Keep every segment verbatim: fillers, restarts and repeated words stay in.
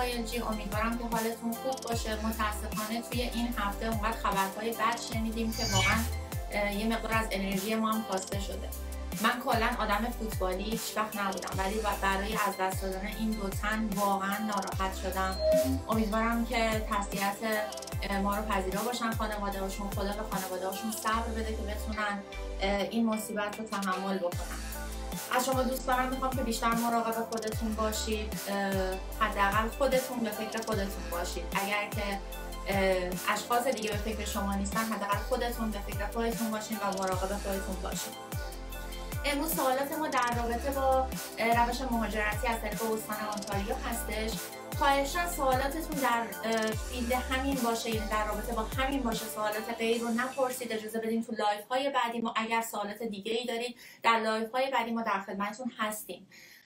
آی ال جی، امیدوارم که حالتون خوب باشه. متاسفانه توی این هفته اونقدر خبرهای بد شنیدیم که واقعا یه مقدار از انرژی ما هم کاسته شده. من کلا آدم فوتبالی هیچ وقت نبودم، ولی برای از دست دادن این دو تن واقعا ناراحت شدم. امیدوارم که تسلیت ما رو پذیرا باشن خانواده هاشون، خدا به خانواده هاشون صبر بده که بتونن این مصیبت رو تحمل بکنن. از شما دوست دارم میخوام که بیشتر مراقب خودتون باشید، حداقل خودتون به فکر خودتون باشید. اگر که اشخاص دیگه به فکر شما نیستن، حداقل خودتون به فکر خودتون باشین و مراقب خودتون باشید. امروز سوالات ما در رابطه با روش مهاجرتی از طریق استان اونتاریو هستش. خواهشاً سوالاتتون در فیلد همین باشه، یعنی در رابطه با همین باشه، سوالات غیر رو نپرسید. اجازه بدین تو لایف های بعدی ما اگر سوالات دیگه ای دارید در لایف های بعدی ما در خدمتتون هستیم.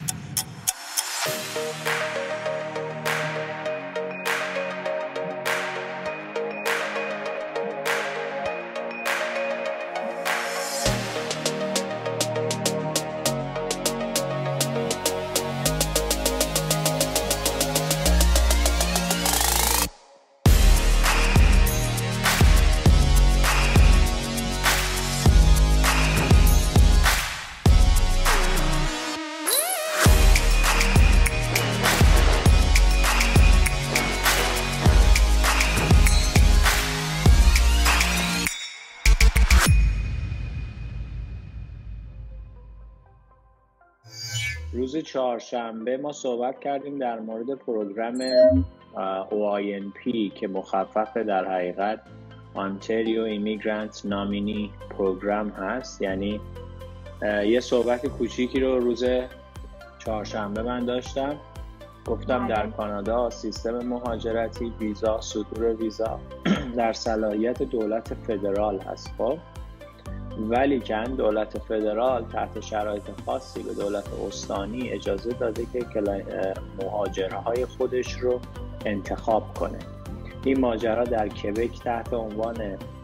روز چهارشنبه ما صحبت کردیم در مورد پروگرام او آی ان پی که مخفف در حقیقت Ontario Immigrant Nominee پروگرام هست. یعنی یه صحبت کوچیکی رو روز چهارشنبه من داشتم، گفتم در کانادا سیستم مهاجرتی ویزا، صدور ویزا در صلاحیت دولت فدرال هست. خب ولی که دولت فدرال تحت شرایط خاصی به دولت استانی اجازه داده که مهاجرهای خودش رو انتخاب کنه. این ماجرا در کبک تحت عنوان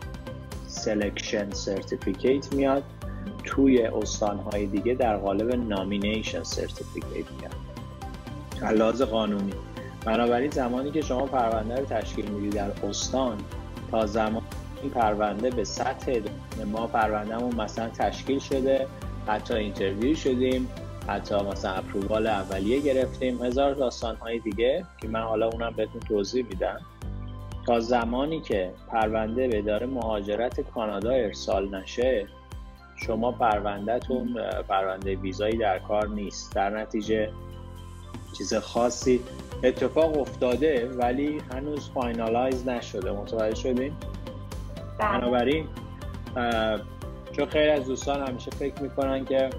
سلکشن سرتیفیکیت میاد، توی استانهای دیگه در قالب نامینیشن سرتیفیکیت میاد از لحاظ قانونی. بنابراین زمانی که شما پرونده رو تشکیل میدید در استان، تا زمان این پرونده به سطح ما پروندهمون مثلا تشکیل شده، حتی اینترویو شدیم، حتی مثلا اپرووال اولیه گرفتیم، هزار داستانهای دیگه که من حالا اونم بهتون توضیح میدم. تا زمانی که پرونده به اداره مهاجرت کانادا ارسال نشه، شما پروندهتون پرونده ویزایی در کار نیست. در نتیجه چیز خاصی اتفاق افتاده ولی هنوز فاینالایز نشده. متوجه شدین؟ بنابراین چون خیلی از دوستان همیشه فکر میکنن که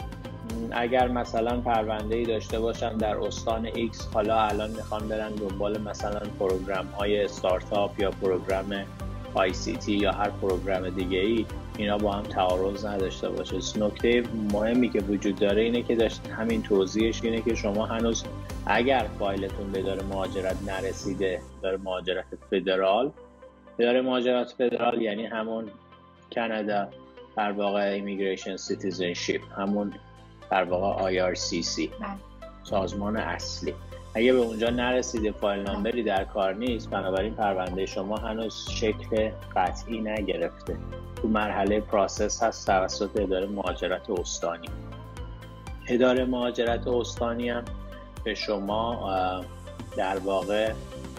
اگر مثلا پرونده‌ای داشته باشن در استان X، حالا الان میخوان برن دنبال مثلا پروگرام های استارتاپ یا پروگرام آی سی تی یا هر پروگرام دیگه ای، اینا با هم تعارض نداشته باشه. نکته مهمی که وجود داره اینه که داشت همین توضیحش اینه که شما هنوز اگر فایلتون به اداره مهاجرت نرسیده، اداره مهاجرت فدرال، اداره مهاجرت فدرال یعنی همون کانادا در واقع ایمیگریشن سیتیزنشیپ، همون در واقع آی آر سی سی، سازمان اصلی. اگه به اونجا نرسیده، فایل نامبری در کار نیست، بنابراین پرونده شما هنوز شکل قطعی نگرفته، تو مرحله پروسس هست توسط اداره مهاجرت استانی. اداره مهاجرت استانی هم به شما در واقع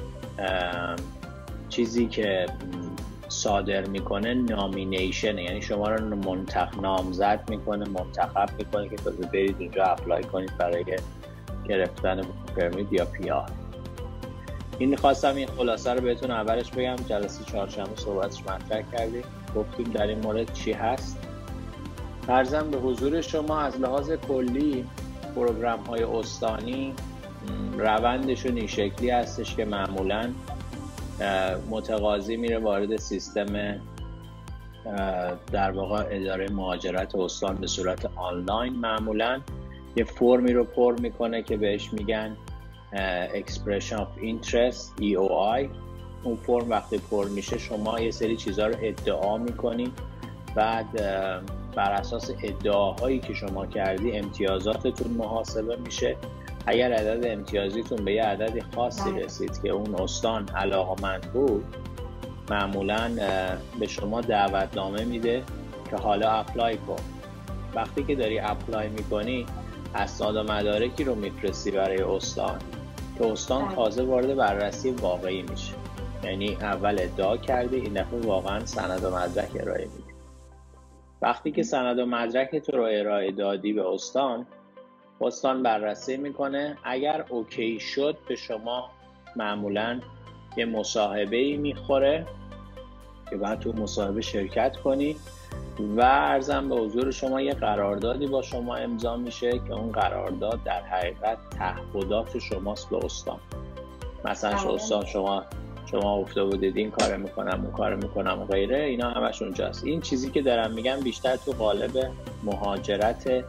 چیزی که صادر میکنه نامینیشن، یعنی شما رو منتخب نامزد میکنه، منتخب میکنه که تازه برید اونجا اپلای کنید برای گرفتن پرمیت یا پی آر. این خواستم این خلاصه رو بهتون اولش بگم. جلسه چهارشنبه صحبتش مطرح کردیم، گفتیم در این مورد چی هست. عرضم به حضور شما از لحاظ کلی پروگرام های استانی روندشون این شکلی هستش که معمولاً متقاضی میره وارد سیستم در واقع اداره مهاجرت استان به صورت آنلاین، معمولاً یه فرمی رو پر میکنه که بهش میگن Expression of Interest ای او آی. اون فرم وقتی پر میشه شما یه سری چیزها رو ادعا میکنی، بعد بر اساس ادعاهایی که شما کردی امتیازاتتون محاسبه میشه اگر عدد امتیازیتون به یه عددی خاصی رسید که اون استان علاقه‌مند بود، معمولاً به شما دعوتنامه میده که حالا اپلای کن. وقتی که داری اپلای میکنی اسناد و مدارکی رو میفرستی برای استان که استان تازه وارد بررسی واقعی میشه. یعنی اول ادعا کردی، این دفعه واقعا سند و مدرک ارائه میدی. وقتی که سند و مدرکت رو ارائه دادی به استان، استان بررسی میکنه. اگر اوکی شد به شما معمولاً یه مصاحبه‌ای میخوره که بعد تو مصاحبه شرکت کنی و عرضم به حضور شما یه قراردادی با شما امضا میشه که اون قرارداد در حقیقت تعهدات شماست به استان. مثلا استان شما شما گفته بودید این کار میکنم اون کار میکنم و غیره، اینا همش اونجاست. این چیزی که دارم میگم بیشتر تو قالب مهاجرت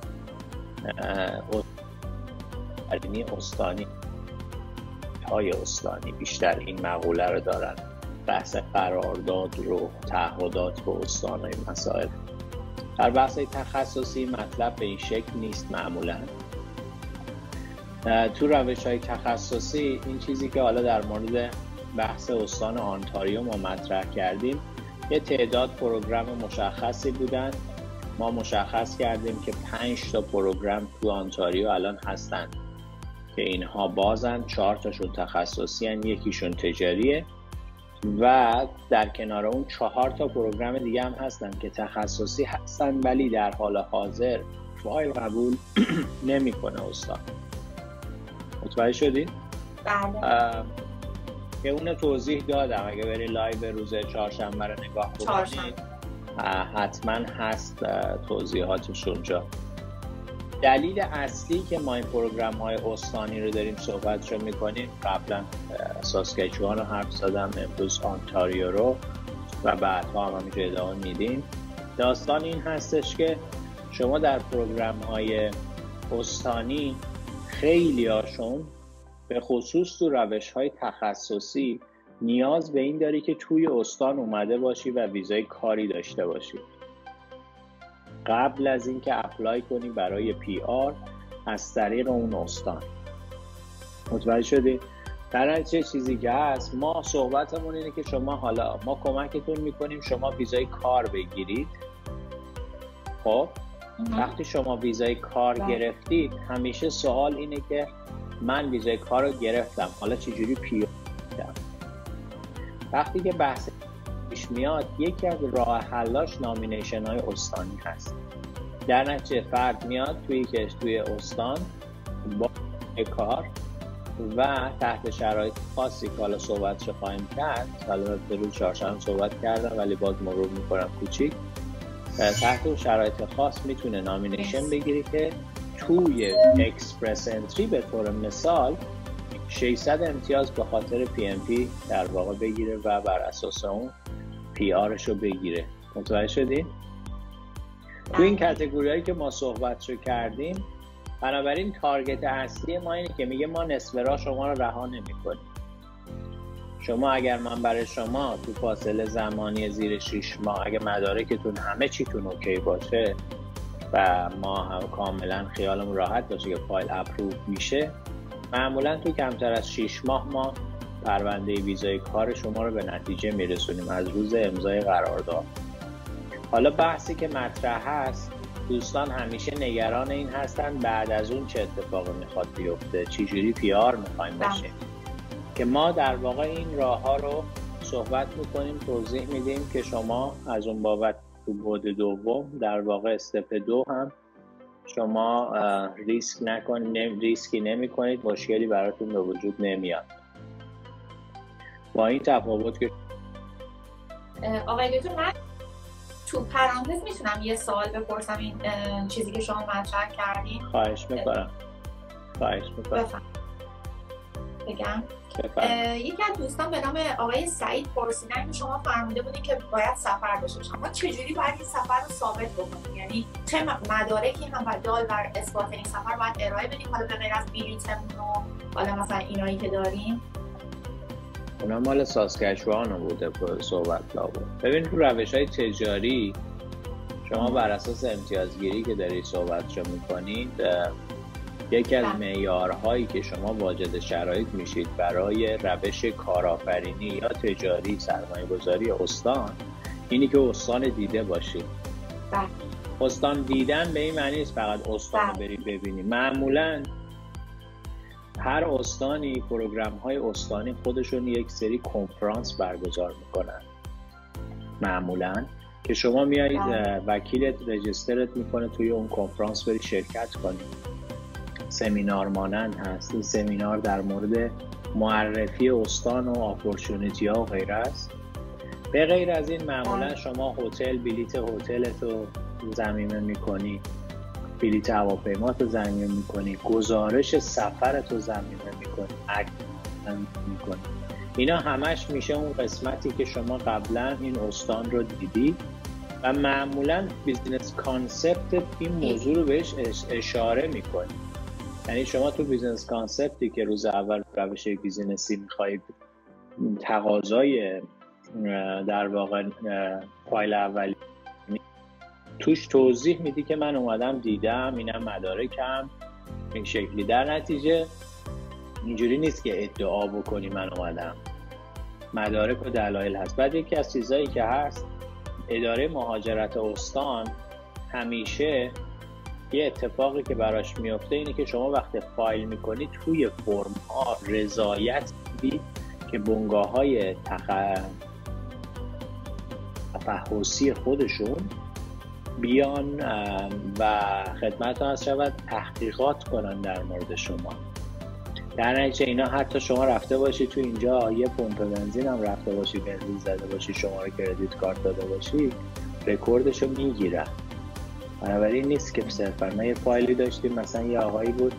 استانی های استانی بیشتر این مقوله رو دارن، بحث قرارداد رو، تعهدات به استان و این مسائل. در بحث تخصصی مطلب به این شکل نیست. معمولا تو روش های تخصصی این چیزی که حالا در مورد بحث استان آنتاریو ما مطرح کردیم، یه تعداد پروگرام مشخصی بودن. ما مشخص کردیم که پنج تا پروگرام تو آنتاریو الان هستن که اینها بازن، چهار تاشون تخصصی هن، یکیشون تجاریه و در کنار اون چهار تا پروگرام دیگه هم هستن که تخصصی هستن ولی در حال حاضر فایل قبول نمیکنه استان. متوجه شدید؟ بله. که اون توضیح دادم، اگه بری لایو روز چهارشنبه رو نگاه کنید حتما هست توضیحاتش اونجا. دلیل اصلی که ما این پروگرام های استانی رو داریم صحبت رو میکنیم، قبلا ساسکچوان رو حرف زدم، امروز آنتاریو رو و بعدها هم همینجا ادامه میدیم. داستان این هستش که شما در پروگرام های استانی خیلی هاشون به خصوص تو روش های تخصصی نیاز به این داری که توی استان اومده باشی و ویزای کاری داشته باشی قبل از اینکه اپلای کنی برای پی آر از طریق اون استان. متوجه شدی؟ در چه چیزی که هست، ما صحبتمون اینه که شما حالا ما کمکتون میکنیم شما ویزای کار بگیرید. خب وقتی شما ویزای کار ده. گرفتید، همیشه سوال اینه که من ویزای کار رو گرفتم، حالا چجوری پی آر کنم؟ وقتی که بحث پیش میاد، یکی از راه حلاش نامینیشن های استانی هست. در نتیجه فرد میاد توی کش توی استان با کار و تحت شرایط خاصی که حالا صحبتش خواهیم کرد، حالا به روز چهارشنبه صحبت کردم ولی باز مرور میکنم کوچیک، تحت اون شرایط خاص میتونه نامینیشن بگیری که توی اکسپرس انتری به طور مثال ششصد امتیاز به خاطر پی ام پی در واقع بگیره و بر اساس اون پی آرش رو بگیره. متوجه شدین؟ تو این کاتگوری هایی که ما صحبت رو کردیم، بنابراین تارگت اصلی ما اینه که میگه ما نصف راه شما رو رها نمی کنیم. شما اگر من برای شما تو فاصله زمانی زیر شش ماه اگه مدارکتون همه چیتون اوکی باشه و ما هم کاملا خیالمون راحت باشه که فایل اپروو میشه، معمولا تو کمتر از شش ماه ما پرونده ویزای کار شما رو به نتیجه میرسونیم از روز امضای قرارداد. حالا بحثی که مطرح هست، دوستان همیشه نگران این هستن بعد از اون چه اتفاقی میخواد بیفته، چجوری پی آر میخوایم بشیم، که ما در واقع این راه ها رو صحبت میکنیم، توضیح میدیم که شما از اون بابت تو بعد دوم در واقع استپ دو هم شما ریسک نکنید، ریسکی نمی کنید، مشکلی براتون به وجود نمیاد. با این تفاوت که آقای دکتر، من تو پرانتز میتونم یه سوال بپرسم این چیزی که شما مطرح کردین؟ خواهش میکنم. خواهش میکنم. بگم یکی از دوستان به نام آقای سعید پرسیدن که شما فرموده بودین که باید سفر داشته باشم، ما چجوری باید این سفر رو ثابت بکنیم؟ یعنی چه مدارکی هم و دال بر اثبات این سفر باید ارائه بدیم، حالا به غیر از بلیطمون و حالا مثلا اینایی که داریم؟ اونا مال ساسکچوان بوده که صحبت لا بود. ببین تو روش های تجاری شما بر اساس امتیازگیری که دارید صحبت شو میکنید یکی از معیارهایی که شما واجد شرایط میشید برای روش کارآفرینی یا تجاری سرمایه‌گذاری استان اینی که استان دیده باشید. بله. استان دیدن به این معنی نیست فقط استان رو بری ببینی. معمولاً هر استانی پروگرام‌های استانی خودشون یک سری کنفرانس برگزار میکنن معمولاً که شما میایید وکیلت رجیسترت میکنه توی اون کنفرانس بری شرکت کنید. سمینار مانند هست. این سمینار در مورد معرفی استان و اپورتونیتی ها و غیره است. به غیر از این معمولا شما هتل بلیت هتلت رو ضمیمه میکنی، بلیت هواپیمات رو ضمیمه میکنی، گزارش سفرت رو ضمیمه میکنی، عکس میکنی. اینا همش میشه اون قسمتی که شما قبلا این استان رو دیدی و معمولا بیزنس کانسپت این موضوع رو بهش اشاره میکنی. یعنی شما تو بیزنس کانسپتی که روز اول روش بیزنسی میخوایی تقاضای در واقع فایل اولی توش توضیح میدی که من اومدم دیدم، اینم مدارکم این شکلی. در نتیجه اینجوری نیست که ادعا بکنی من اومدم، مدارک و دلایل هست. بعد یکی از چیزایی که هست، اداره مهاجرت استان همیشه یه اتفاقی که براش میفته اینه که شما وقتی فایل میکنی توی فرم ها رضایت میدید که بنگاه های تفحصی خودشون بیان و خدمتتون از شود تحقیقات کنن در مورد شما. در نتیجه اینا حتی شما رفته باشی تو اینجا یه پمپ بنزین هم رفته باشی بنزین زده باشی شماره کردیت کارت داده باشی رکوردشو میگیرن. بنابراین نیست که صرفا ما یه فایلی داشتیم مثلا یه آقایی بود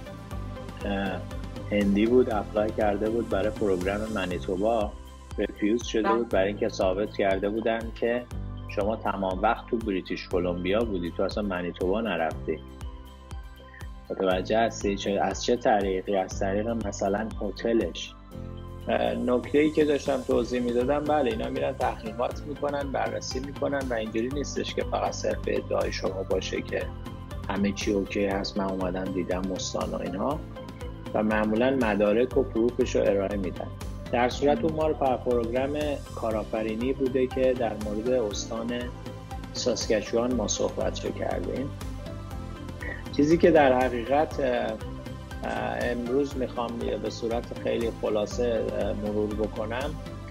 هندی بود اپلای کرده بود برای پروگرام منیتوبا، رفیوز شده بود برای اینکه ثابت کرده بودن که شما تمام وقت تو بریتیش کلمبیا بودی، تو اصلا منیتوبا نرفتی. متوجه هستی؟ از چه طریقی؟ از طریق مثلا هتلش. نکته‌ای که داشتم توضیح میدادم، بله اینا میرن تحقیقات میکنن، بررسی میکنن و اینجوری نیستش که فقط صرف ادعای شما باشه که همه چی اوکی هست من اومدم دیدم استان و اینها، و معمولا مدارک و پروفش رو ارائه میدن. در صورت اون ما رو پروگرام کارآفرینی بوده که در مورد استان ساسکچوان ما صحبت رو کردیم. چیزی که در حقیقت امروز میخوام به صورت خیلی خلاصه مرور بکنم،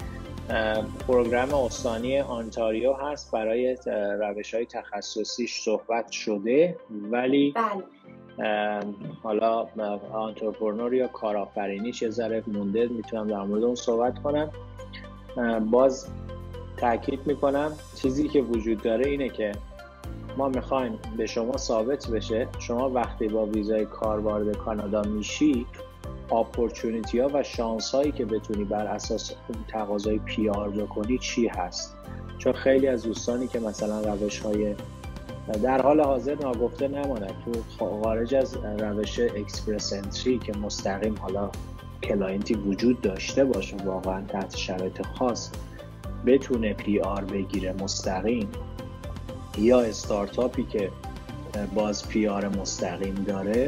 پروگرام استانی آنتاریو هست. برای روش‌های تخصصیش صحبت شده، ولی بله. حالا آنترپرنور یا کارآفرینیش یه ذره مونده، میتونم در مورد اون صحبت کنم. باز تاکید میکنم چیزی که وجود داره اینه که ما میخوایم به شما ثابت بشه شما وقتی با ویزای کار وارد کانادا میشی اپورتونیتی ها و شانس هایی که بتونی بر اساس اون تقاضای پی آر بکنی چی هست. چون خیلی از دوستانی که مثلا روش های در حال حاضر ناگفته نماند تو خارج از روش اکسپرس انتری که مستقیم حالا کلاینتی وجود داشته باشه واقعا تحت شرایط خاص بتونه پی آر بگیره مستقیم، یا استارتاپی که باز پی آر مستقیم داره،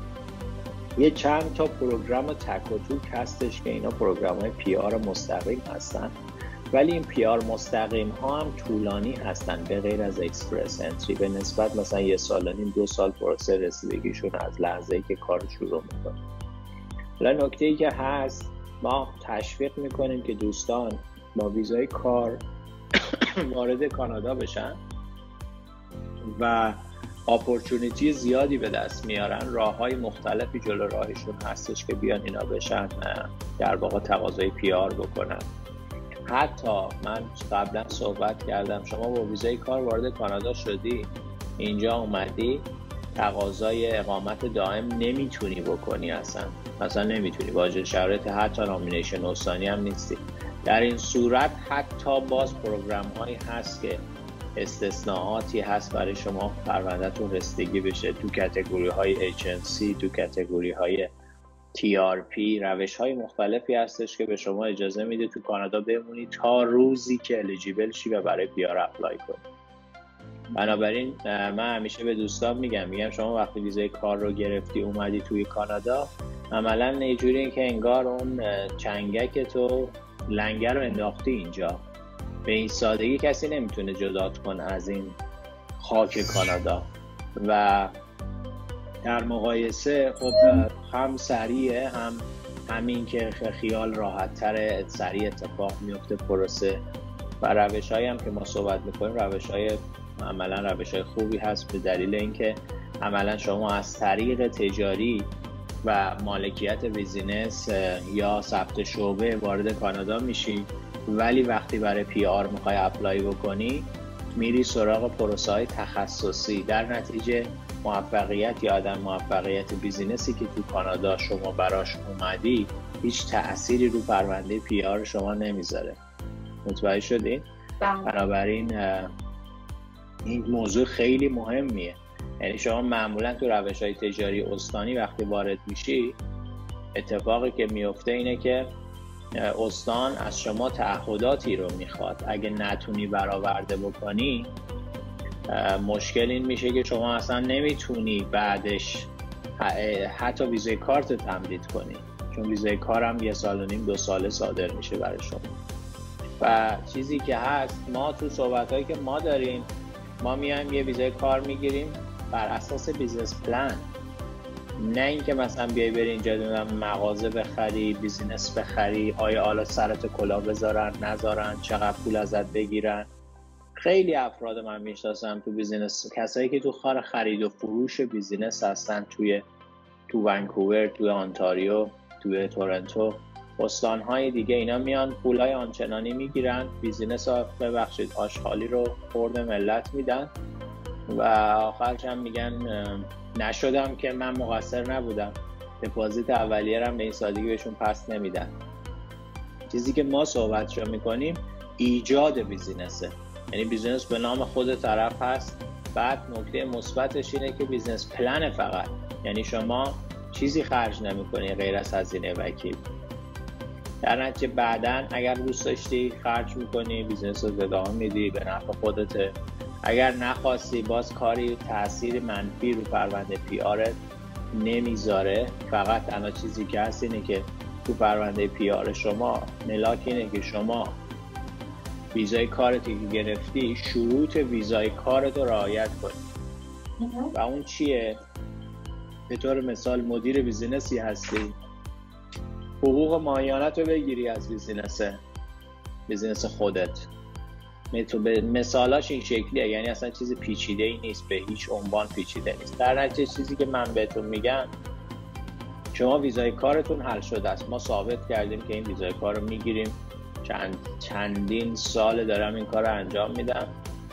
یه چند تا پروگرام تک و توک هستش که اینا پروگرام های پی آر مستقیم هستن، ولی این پی آر مستقیم ها هم طولانی هستن به غیر از اکسپرس انتری. به نسبت مثلا یه سال و نیم دو سال پروسه رسیدگیشون از لحظه ای که کار شروع میکنه. حالا نکته ای که هست، ما تشویق میکنیم که دوستان با ویزای کار وارد کانادا بشن و اپورتونیتی زیادی به دست میارن. راه‌های مختلفی جلو راهشون هستش که بیان اینا بشن در واقع تقاضای پی آر بکنن. حتی من قبلا صحبت کردم، شما با ویزای کار وارد کانادا شدی، اینجا اومدی، تقاضای اقامت دائم نمیتونی بکنی، اصلا اصلا نمیتونی، واجد شرایط حتی نامینیشن استانی هم نیستی. در این صورت حتی باز پروگرام هایی هست که استثناءاتی هست برای شما پرونده‌تون رسیدگی بشه تو کاتگوری های ایچ ان سی، تو کاتگوری های تی آر پی. روش های مختلفی هستش که به شما اجازه میده تو کانادا بمونی تا روزی که الیجیبل شی و برای پی آر اپلای کنی. بنابراین من همیشه به دوستان میگم میگم شما وقتی ویزای کار رو گرفتی اومدی توی کانادا، عملا یه جوریه که انگار اون چنگک تو لنگر رو انداختی اینجا. به این سادگی کسی نمیتونه جدات کنه از این خاک کانادا. و در مقایسه خب هم سریعه، هم همین که خیال راحت تره، سریع اتفاق میفته پروسه. و روش هایی هم که ما صحبت میکنیم روش های عملا روش های خوبی هست، به دلیل اینکه عملا شما از طریق تجاری و مالکیت بیزینس یا ثبت شعبه وارد کانادا میشی، ولی وقتی برای پی آر میخوای اپلای بکنی میری سراغ پروسه های تخصصی. در نتیجه موفقیت یا عدم موفقیت بیزینسی که تو کانادا شما براش اومدی هیچ تأثیری رو پرونده پی آر شما نمیذاره. متوجه شدین؟ بنابراین این موضوع خیلی مهمیه. یعنی شما معمولا تو روش های تجاری استانی وقتی وارد میشی، اتفاقی که میفته اینه که استان از شما تعهداتی رو میخواد. اگه نتونی برآورده بکنی، مشکل این میشه که شما اصلا نمیتونی بعدش حتی ویزای کارت تمدید کنی، چون ویزای کار هم یه سال و نیم دو ساله صادر میشه برای شما. و چیزی که هست، ما تو صحبت هایی که ما داریم، ما میایم یه ویزای کار میگیریم بر اساس بیزنس پلان، نه اینکه مثلا بیای بری اینجا دونم مغازه بخری، بیزینس بخری، آیا حالا سرت کلاه بذارن نذارن، چقدر پول ازت بگیرن. خیلی افراد من میشناسم تو بیزینس، کسایی که تو کار خرید و فروش بیزینس هستن توی تو ونکوور، توی آنتاریو، توی تورنتو، استانهای دیگه، اینا میان پولای آنچنانی میگیرن، بیزینس ها ببخشید آشغالی رو خورد ملت میدن و آخرش هم میگن نشدم که من مقصر نبودم، دپوزیت اولیه رو هم به این سادگی بهشون پس نمیدن. چیزی که ما صحبتشو میکنیم ایجاد بیزینسه، یعنی بیزینس به نام خود طرف هست. بعد نکته مثبتش اینه که بیزینس پلن فقط، یعنی شما چیزی خرج نمیکنی غیر از هزینه وکیل. در نتیجه بعداً اگر دوست داشتی خرج میکنی، بیزینس رو ادامه میدی، به نفع خودته. اگر نخواستی، باز کاری تأثیر منفی رو پرونده پی آرت نمیذاره. فقط تنها چیزی که هست اینه که تو پرونده پی آر شما ملاک اینه که شما ویزای کارتی که گرفتی شروط ویزای کارت رو رعایت کنی. و اون چیه؟ به طور مثال مدیر بیزینسی هستی، حقوق ماهیانت رو بگیری از بیزینس بیزینس خودت. مثالاش این شکلیه، یعنی اصلا چیز پیچیده ای نیست، به هیچ عنوان پیچیده نیست. در نتیجه چیزی که من بهتون میگم، شما ویزای کارتون حل شده است. ما ثابت کردیم که این ویزای کار رو میگیریم، چند چندین سال دارم این کار رو انجام میدم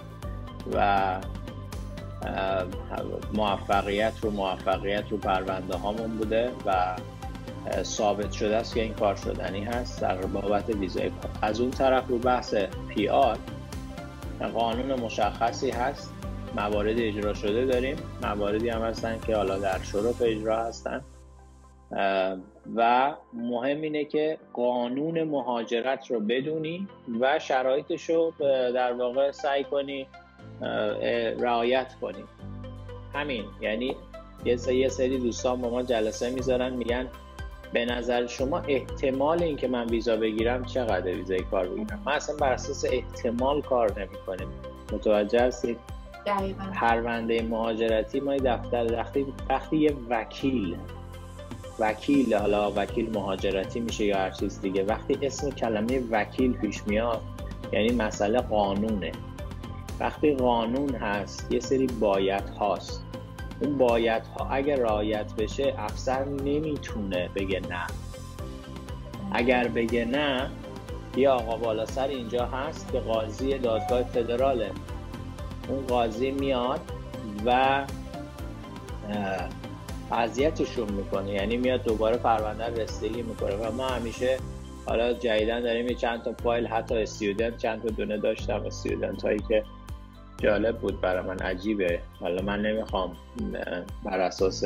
و موفقیت رو موفقیت رو پرونده هامون بوده و ثابت شده است که این کار شدنی هست در بابت ویزای کار. از اون طرف رو بحث پی آر، قانون مشخصی هست، موارد اجرا شده داریم، مواردی هم هستن که حالا در شروع اجرا هستن و مهم اینه که قانون مهاجرت رو بدونی و شرایطش رو در واقع سعی کنی رعایت کنی. همین. یعنی یه سری دوستان با ما جلسه میذارن، میگن به نظر شما احتمال این که من ویزا بگیرم چقدر ویزای کار بگیرم؟ ما اصلا بر اساس احتمال کار نمی کنیم. متوجه هستید؟ دقیقاً. پرونده مهاجرتی ما دفتر وقتی وقتی یه وکیل وکیل حالا وکیل مهاجرتی میشه یا هر چیز دیگه، وقتی اسم کلمه وکیل پیش میاد یعنی مسئله قانونه. وقتی قانون هست یه سری باید هاست، اون باید ها اگر رعایت بشه افسر نمیتونه بگه نه. اگر بگه نه، یه آقا بالا سر اینجا هست که قاضی دادگاه فدراله، اون قاضی میاد و اذیتشون میکنه، یعنی میاد دوباره پرونده رسیدگی میکنه. و ما همیشه حالا جدیدن داریم چند تا فایل، حتی استودنت چند تا دونه داشتم، استودنت هایی که جالب بود برای من، عجیبه. حالا من نمیخوام بر اساس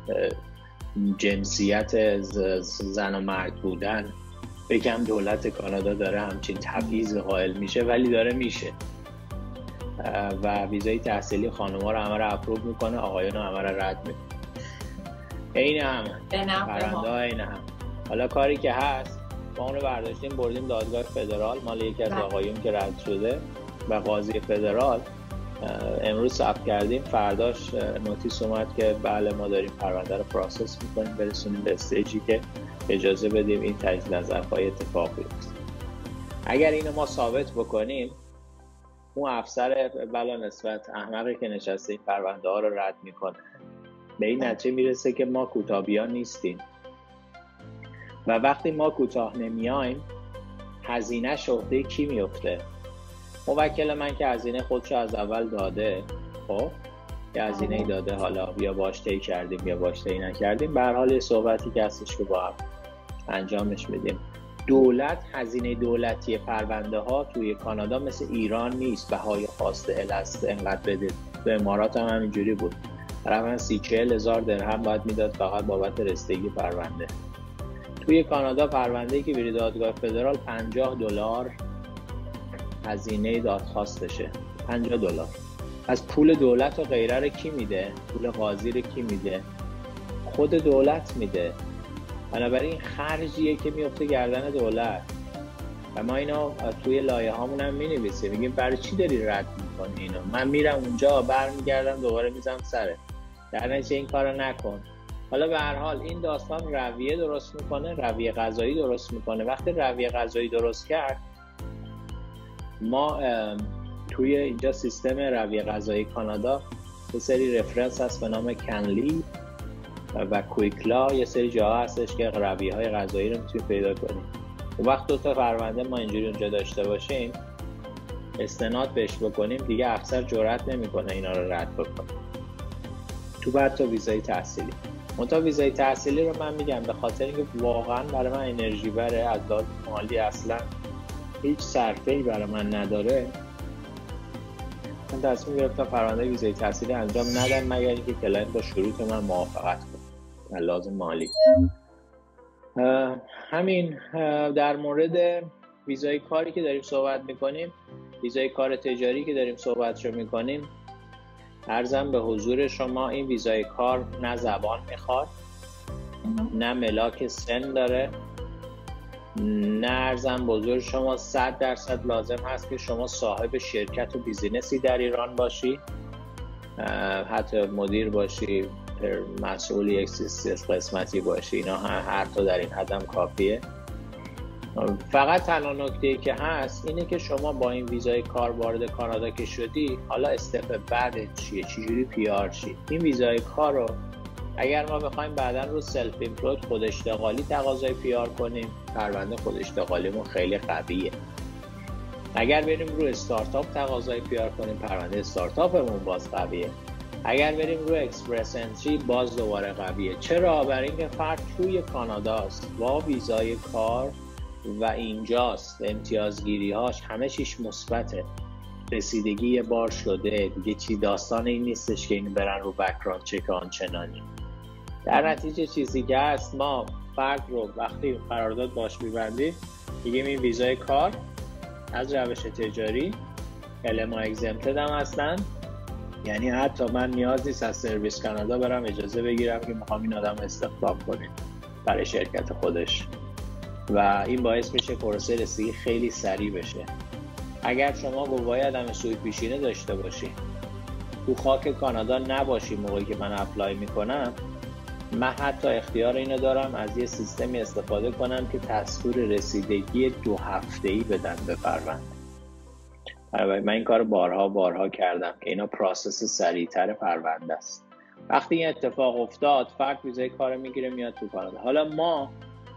جنسیت زن و مرد بودن بگم دولت کانادا داره همچین تبعیض قائل میشه، ولی داره میشه. و ویزای تحصیلی خانوما رو همه رو اپروو میکنه، آقایون رو همه رو رد میکنه. این هم پرونده ها این هم. حالا کاری که هست ما اونو برداشتیم بردیم دادگاه فدرال مال یکی از آقایون که رد شده و قاضی فدرال امروز ثبت کردیم. فرداش نوتیس اومد که بله ما داریم پرونده رو پروسس میکنیم برسونیم به استیجی که اجازه بدیم این تجدید نظرخواهی اتفاق بیفته. اگر اینو ما ثابت بکنیم اون افسر بلا نسبت احمقی که نشسته این پرونده ها رو رد میکنه، به این نتیجه میرسه که ما کوتاه‌بیان نیستیم و وقتی ما کوتاه نمیایم هزینه عهده کی میفته؟ موکل من که هزینه خودشو از اول داده، خب یه هزینه داده، حالا یا باش طی کردیم یا باش طی نکردیم، به هر حال یه صحبتی که هستش که با هم انجامش میدیم. دولت هزینه دولتی پرونده ها توی کانادا مثل ایران نیست، بهای خواسته الست انقدر بده. تو امارات هم همینجوری بود، برای من سی چهل هزار درهم باید میداد فقط بابت رسیدگی پرونده. توی کانادا پرونده‌ای که بری دادگاه فدرال پنجاه دلار هزینه دادخواستشه، پنجاه دلار. از پول دولت و غیره رو کی میده؟ پول قاضی رو کی میده؟ خود دولت میده. بنابراین خرجیه که میفته گردن دولت و ما اینا توی لایه هامون هم مینویسیم، میگیم برای چی داری رد میکنی اینو؟ من میرم اونجا برمیگردم دوباره میزم سره، در نتیجه این کارو نکن. حالا به هر حال این داستان رویه درست میکنه، رویه قضایی درست میکنه. وقتی رویه قضایی درست کرد، ما توی اینجا سیستم رویه قضایی کانادا یه سری رفرنس هست به نام کنلی و کویکلا، یه سری جاها هستش که رویه های قضایی رو میتونید پیدا کنید. وقت دو تا پرونده ما اینجوری اونجا داشته باشیم، استناد بهش بکنیم، دیگه افسر جرئت نمیکنه اینا رو رد بکنه. تو بعد تا ویزای تحصیلی، منتها ویزای تحصیلی رو من میگم به خاطر اینکه واقعا برای من انرژی بره، از لحاظ مالی اصلا هیچ صرفه‌ای برای من نداره، من تصمیم گرفتم پرونده ویزای تحصیلی انجام ندم مگر اینکه کلاینت با شروط من موافقت کنه از لحاظ مالی. همین. در مورد ویزای کاری که داریم صحبت میکنیم، ویزای کار تجاری که داریم صحبتشو میکنیم، عرضم به حضور شما این ویزای کار نه زبان میخواد، نه ملاک سن داره، نه عرضم به حضور شما صد درصد لازم هست که شما صاحب شرکت و بیزینسی در ایران باشی، حتی مدیر باشی، مسئول یک قسمتی باشی، اینا هر تا در این حدم کافیه. فقط تنها نکته‌ای که هست اینه که شما با این ویزای کار وارد کانادا که شدی، حالا استپ بعد چیه؟ چجوری پی آر شی؟ این ویزای کار رو اگر ما بخوایم بعداً رو سلف ایمپلوید خود اشتغالی تقاضای پی آر کنیم، پرونده خود اشتغالیمون خیلی قویه. اگر بریم رو استارتاپ تقاضای پی آر کنیم، پرونده استارتاپمون باز قویه. اگر بریم رو اکسپرس انتری باز دوباره قویه. چرا؟ برای اینکه فرد توی کاناداست با ویزای کار و اینجاست، امتیازگیری هاش همه چیش مثبته، رسیدگی یه بار شده دیگه، چی داستان این نیستش که این برن رو بک‌گراند چک آنچنانی. در نتیجه چیزی که هست، ما فرد رو وقتی قرارداد باش می‌بندیم میگیم این ویزای کار از روش تجاری الما اگزمتد هم هستن، یعنی حتی من نیاز نیست از سرویس کانادا برم اجازه بگیرم که میخوام این آدم استخدام کنیم برای شرکت خودش و این باعث میشه پروسه رسیدگی خیلی سریع بشه. اگر شما گواهی عدم سوء پیشینه داشته باشی، تو خاک کانادا نباشی موقعی که من اپلای میکنم، من حتی اختیار اینو دارم از یه سیستمی استفاده کنم که دستور رسیدگی دو هفته‌ای بدن به پرونده. من این کار بارها بارها کردم که اینا پروسس سریعتر پرونده است. وقتی این اتفاق افتاد، فرد ویزای کار میگیره میاد تو کانادا. حالا ما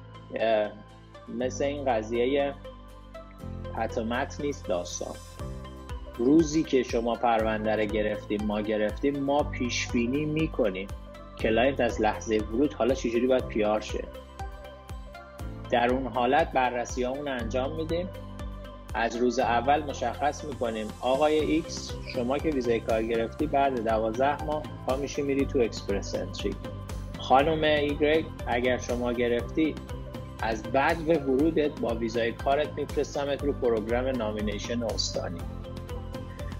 مثل این قضیه حتمت نیست داستان. روزی که شما پرونده رو گرفتیم، ما گرفتیم، ما پیش بینی میکنیم کلاینت از لحظه ورود حالا چجوری باید پی آر شه. در اون حالت بررسی هامون انجام میدیم، از روز اول مشخص میکنیم آقای ایکس شما که ویزای کار گرفتی بعد دوازده ماه پا میشی میری تو اکسپرس انتری. خانم ایگرگ اگر شما گرفتی از بعد به ورودت با ویزای کارت میفرستمت رو پروگرام نامینیشن استانی.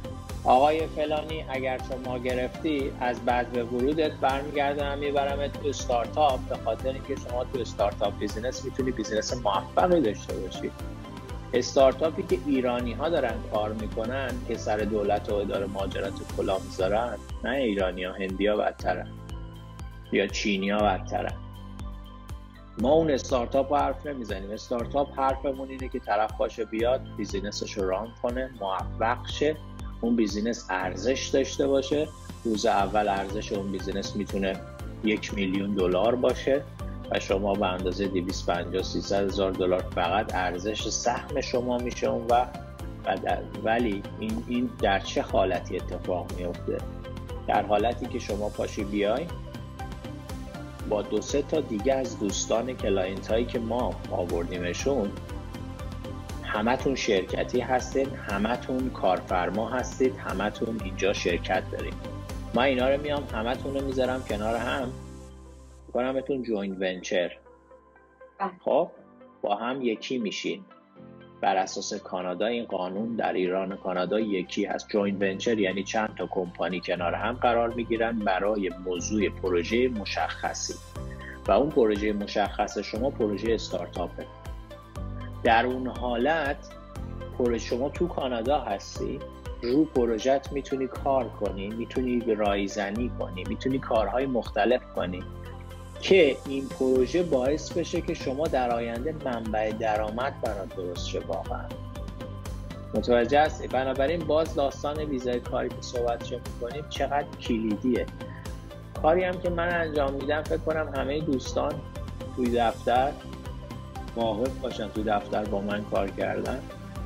آقای فلانی اگر شما گرفتی از بعد ورودت برمیگردم میبرمت تو استارتاپ، به خاطر اینکه شما تو استارتاپ بیزینس میتونی بیزینس موفقی داشته باشی. استارتاپی که ایرانی ها دارن کار میکنن که سر دولت و اداره مهاجرت و کلا میذارن، نه ایرانی ها، هندی ها بدترن یا چینی ها بدترن. ما اون استارتاپ رو حرف نمیزنیم. استارتاپ حرفمون اینه که طرف باشه بیاد بیزینسش رو ران کنه، موفق شه، اون بیزینس ارزش داشته باشه. روز اول ارزش اون بیزینس میتونه یک میلیون دلار باشه و شما به اندازه دویست و پنجاه سیصد هزار دلار فقط ارزش سهم شما میشه اون وقت. ولی این این در چه حالتی اتفاق میفته؟ در حالتی که شما پاشی بیای با دو سه تا دیگه از دوستان کلاینت هایی که ما آوردیمشون، همتون شرکتی هستید، همتون کارفرما هستید، همتون اینجا شرکت دارید. ما اینا رو میام همتون رو میذارم کنار هم، کنمتون جوینت ونچر. خب با هم یکی میشین. بر اساس کانادا این قانون در ایران و کانادا یکی هست. جوینت ونچر یعنی چند تا کمپانی کنار هم قرار میگیرن برای موضوع پروژه مشخصی و اون پروژه مشخص شما پروژه استارتاپه. در اون حالت پروژه شما تو کانادا هستی، رو پروژت میتونی کار کنی، میتونی رایزنی کنی، میتونی کارهای مختلف کنی که این پروژه باعث بشه که شما در آینده منبع درآمد برات درست شه. واقعا متوجه هستی؟ بنابراین باز داستان ویزای کاری که صحبتش می‌کنیم چقدر کلیدیه. کاری هم که من انجام میدم فکر کنم همه دوستان توی دفتر واقف باشن، توی دفتر با من کار کردن.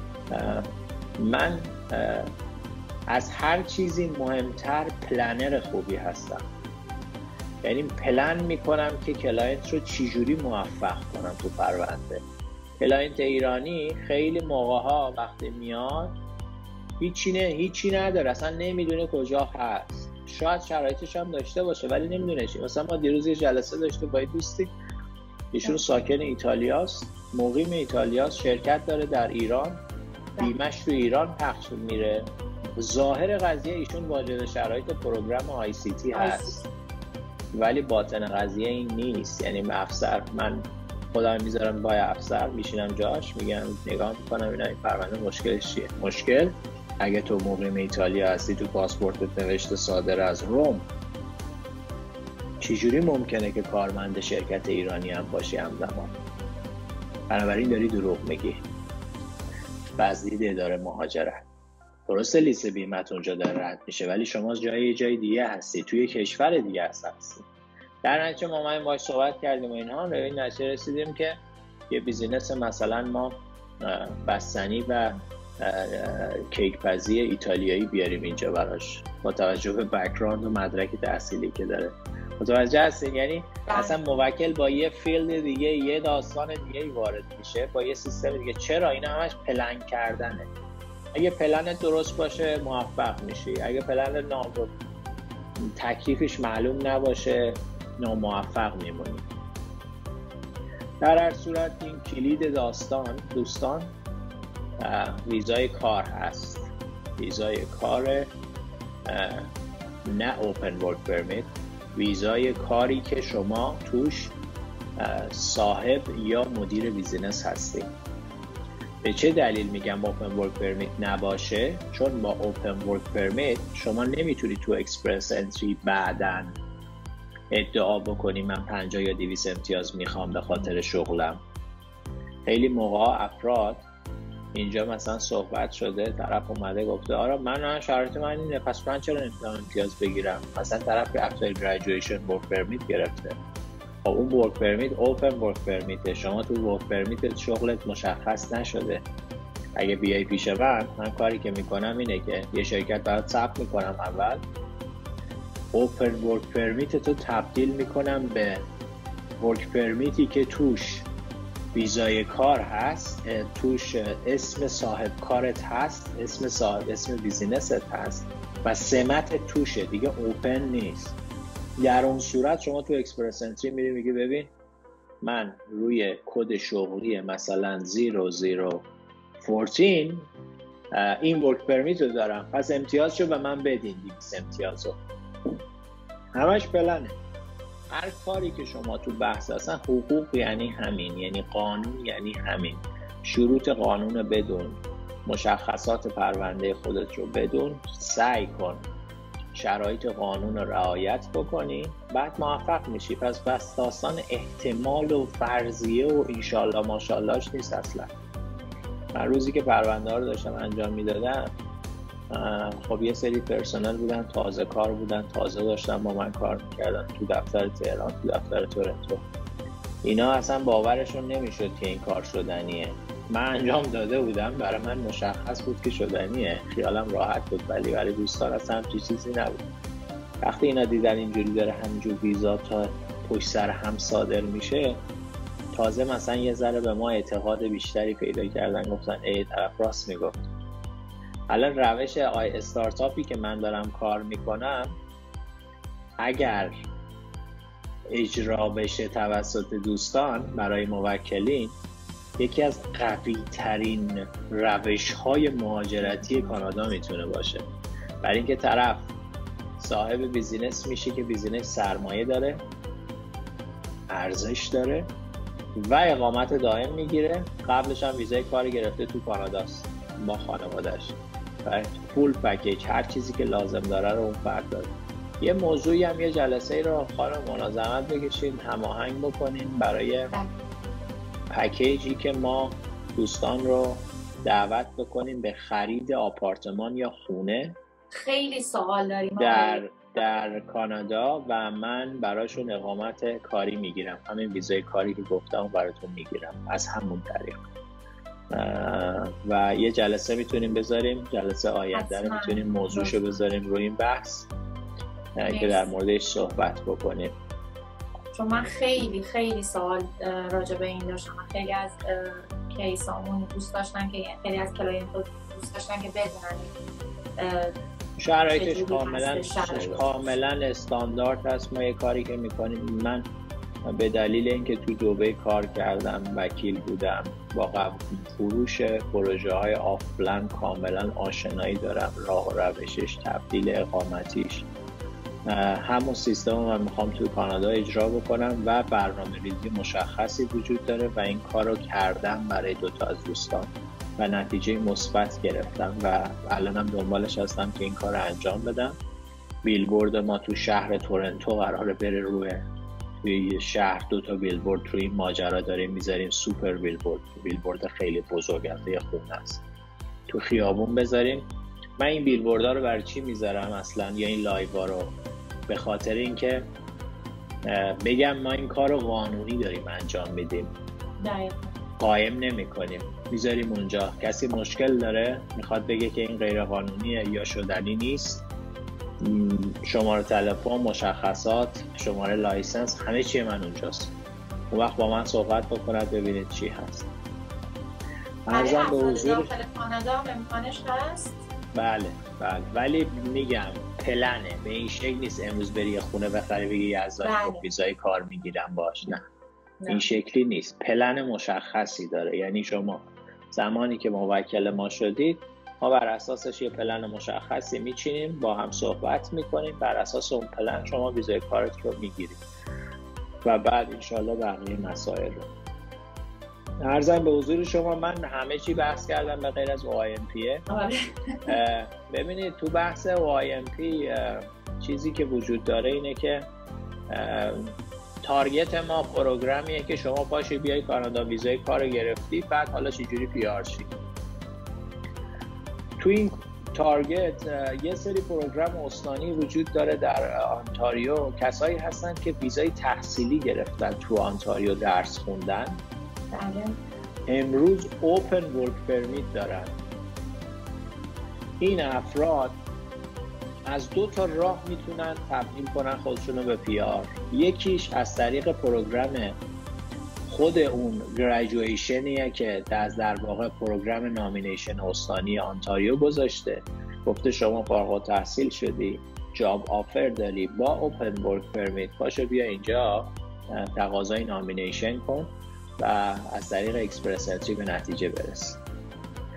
من از هر چیزی مهمتر پلنر خوبی هستم. یعنی پلن میکنم که کلاینت رو چجوری موفق کنم تو پرونده. کلاینت ایرانی خیلی موقعها وقتی میاد هیچی نه هیچی نداره، اصلا نمیدونه کجا هست. شاید شرایطش هم داشته باشه ولی نمیدونه چی. مثلا ما دیروز یه جلسه داشتیم با دوستی، ایشون ساکن ایتالیاست، مقیم ایتالیاست، شرکت داره در ایران، بیمش تو ایران پخش میره. ظاهر قضیه ایشون واجد شرایط پروگرام آی سی تی هست ولی باطن قضیه این نیست. یعنی افسر، من خودم میذارم با افسر، میشینم جاش، میگم نگاه میکنم اینا این پرونده مشکلش چیه. مشکل اگه تو مقیم ایتالیا هستی، تو پاسپورتت نوشته صادر از روم، چجوری ممکنه که کارمند شرکت ایرانی هم باشی همزمان؟ بنابراین داری دروغ میگی. بازدید اداره مهاجرت، درسته لیست بیمت اونجا داره رد میشه ولی شما جای جای دیگه هستی، توی کشور دیگه هستی. در نتیجه ما ما باهاش صحبت کردیم و اینها، به این نتیجه رسیدیم که یه بیزینس مثلا ما بستنی و کیک پزی ایتالیایی بیاریم اینجا براش، با توجه به بک‌گراند و مدرک تحصیلی که داره. متوجه هستین؟ یعنی اصلا موکل با یه فیلد دیگه، یه داستان دیگه وارد میشه، با یه سیستم دیگه. چرا؟ اینا همش پلن کردنه. اگه پلنت درست باشه موفق میشی، اگه پلنت نابود تکلیفش معلوم نباشه ناموفق میمونی. در هر صورت این کلید داستان دوستان ویزای کار هست. ویزای کار، نه اوپن ورک پرمیت، ویزای کاری که شما توش صاحب یا مدیر بیزینس هستی. به چه دلیل میگم اوپن ورک پرمیت نباشه؟ چون با اوپن ورک پرمیت شما نمیتونی تو اکسپرس انتری بعدن ادعا بکنی من پنجاه یا دویست امتیاز میخوام به خاطر شغلم. خیلی موقع افراد اینجا مثلا صحبت شده، طرف اومده گفته آره من شرایط من اینه، پس من چرا نمیتونم امتیاز بگیرم؟ مثلا طرف افتر گریجویشن ورک پرمیت گرفته. خب اون ورک پرمیت اوپن ورک پرمیته، شما تو ورک پرمیت شغلت مشخص نشده. اگه بیای پیش من، من کاری که میکنم اینه که یه شرکت برات ثبت میکنم، اول اوپن ورک پرمیت تو تبدیل میکنم به ورک پرمیتی که توش ویزای کار هست، توش اسم صاحب کارت هست، اسم صاحب اسم بیزینست هست و سمت توشه، دیگه اوپن نیست. در اون صورت شما تو اکسپرس انتری میری میگی ببین من روی کد شغلی مثلا صفر صفر یک چهار این ورک پرمیت رو دارم، پس امتیازشو به من بدین. دویست امتیازو همش پلنه. هر کاری که شما تو بحث اصلا حقوق یعنی همین، یعنی قانون یعنی همین. شروط قانون رو بدون، مشخصات پرونده خودت رو بدون، سعی کن شرایط قانون رو رعایت بکنی، بعد موفق میشی. پس بس داستان احتمال و فرضیه و انشالله ماشاءاللهش نیست اصلا. من روزی که پرونده ها رو داشتم انجام میدادم، خب یه سری پرسنل بودن، تازه کار بودن، تازه داشتن با من کار میکردن تو دفتر تهران، تو دفتر تورنتو. اینا اصلا باورشون نمیشد که این کار شدنیه. من انجام داده بودم، برای من مشخص بود که شدنیه، خیالم راحت بود، ولی برای دوستان اصلا همچین چیزی نبود. وقتی اینا دیدن اینجوری داره همینجور ویزا تا پشت سر هم صادر میشه، تازه مثلا یه ذره به ما اعتقاد بیشتری پیدا کردن، گفتن ای طرف راست میگفت. الان روش آی استارتاپی که من دارم کار میکنم، اگر اجرا بشه توسط دوستان برای موکلین، یکی از قوی ترین روش های مهاجرتی کانادا میتونه باشه. برای اینکه طرف صاحب بیزینس میشه که بیزینس سرمایه داره، ارزش داره و اقامت دائم میگیره. قبلش هم ویزای کاری گرفته تو کاناداست با خانواده‌اش، فول پکیج، هر چیزی که لازم داره رو اون فرد داره. یه موضوعی هم یه جلسه ای رو خانم منظمت بکشین، هماهنگ بکنین برای پکیجی که ما دوستان رو دعوت بکنیم به خرید آپارتمان یا خونه. خیلی سوال داریم در در کانادا و من براشون اقامت کاری میگیرم، همین ویزای کاری که گفتم براتون میگیرم از همون طریق. و یه جلسه میتونیم بذاریم، جلسه آینده رو میتونیم موضوعشو بذاریم روی این بحث که در موردش صحبت بکنیم. چون من خیلی خیلی سوال راجع به این داشتم. خیلی از کیسامون دوست داشتن که خیلی از کلاینت دوست داشتن که بدونن شرایطش کاملا کاملا استاندارد هست. ما یه کاری که میکنیم، من به دلیل اینکه تو دبی کار کردم، وکیل بودم، با فروش پروژه های آفلاین کاملا آشنایی دارم، راه و روشش، تبدیل اقامتیش، همون سیستم رو من میخوام تو کانادا اجرا بکنم و برنامه ریزی مشخصی وجود داره و این کار رو کردم برای دوتا از دوستان و نتیجه مثبت گرفتم و الانم دنبالش هستم که این کار رو انجام بدم. بیلبورد ما تو شهر تورنتو قراره بره روی توی شهر، دو تا بیلبورد توی این ماجرا داریم میذاریم، سوپر بیلبورد، بیلبورد خیلی بزرگنده خونه است، تو خیابون بذاریم. من این بیلبوردها رو برای چی میذارم اصلا، یا این لایوها رو؟ به خاطر اینکه بگم ما این کار رو قانونی داریم انجام میدیم، قایم نمی کنیم، میذاریم اونجا. کسی مشکل داره میخواد بگه که این غیر قانونیه یا شدنی نیست، شماره تلفن، مشخصات، شماره لایسنس، همه چی من اونجاست. اون وقت با من صحبت بکنید ببینید چی هست. ارزم به حضور داخل کانادا امکانش هست؟ بله بله، ولی میگم پلنه، به این شکل نیست امروز بری یه خونه بخری بگی یزدانی با ویزای کار میگیرم باش، نه. نه این شکلی نیست، پلن مشخصی داره. یعنی شما زمانی که موکل ما شدید، ما بر اساسش یه پلن مشخصی میچینیم، با هم صحبت میکنیم، بر اساس اون پلن شما ویزای کارت رو میگیرید و بعد انشالله بقیه مسائل رو. عرضم به حضور شما من همه چی بحث کردم به غیر از او آی ام پی. ببینید تو بحث او آی ام پی چیزی که وجود داره اینه که تارگت ما پروگرامیه که شما پاشی بیای کانادا، ویزای کار گرفتی، بعد حالا چجوری پی آر شی. تو این تارگت یه سری پروگرام استانی وجود داره در آنتاریو، کسایی هستن که ویزای تحصیلی گرفتن تو آنتاریو درس خوندن، امروز اوپن ورک پرمیت دارن. این افراد از دو تا راه میتونن تبدیل کنن خودشونو به پی آر. یکیش از طریق پروگرام خود اون گریجویشنیه که در واقع پروگرام نامینیشن استانی آنتاریو گذاشته، گفته شما فارغ التحصیل شدی، جاب آفر داری، با اوپن ورک پرمیت باشه بیا اینجا تقاضای نامینیشن کن و از طریق اکسپرس انتری به نتیجه برس.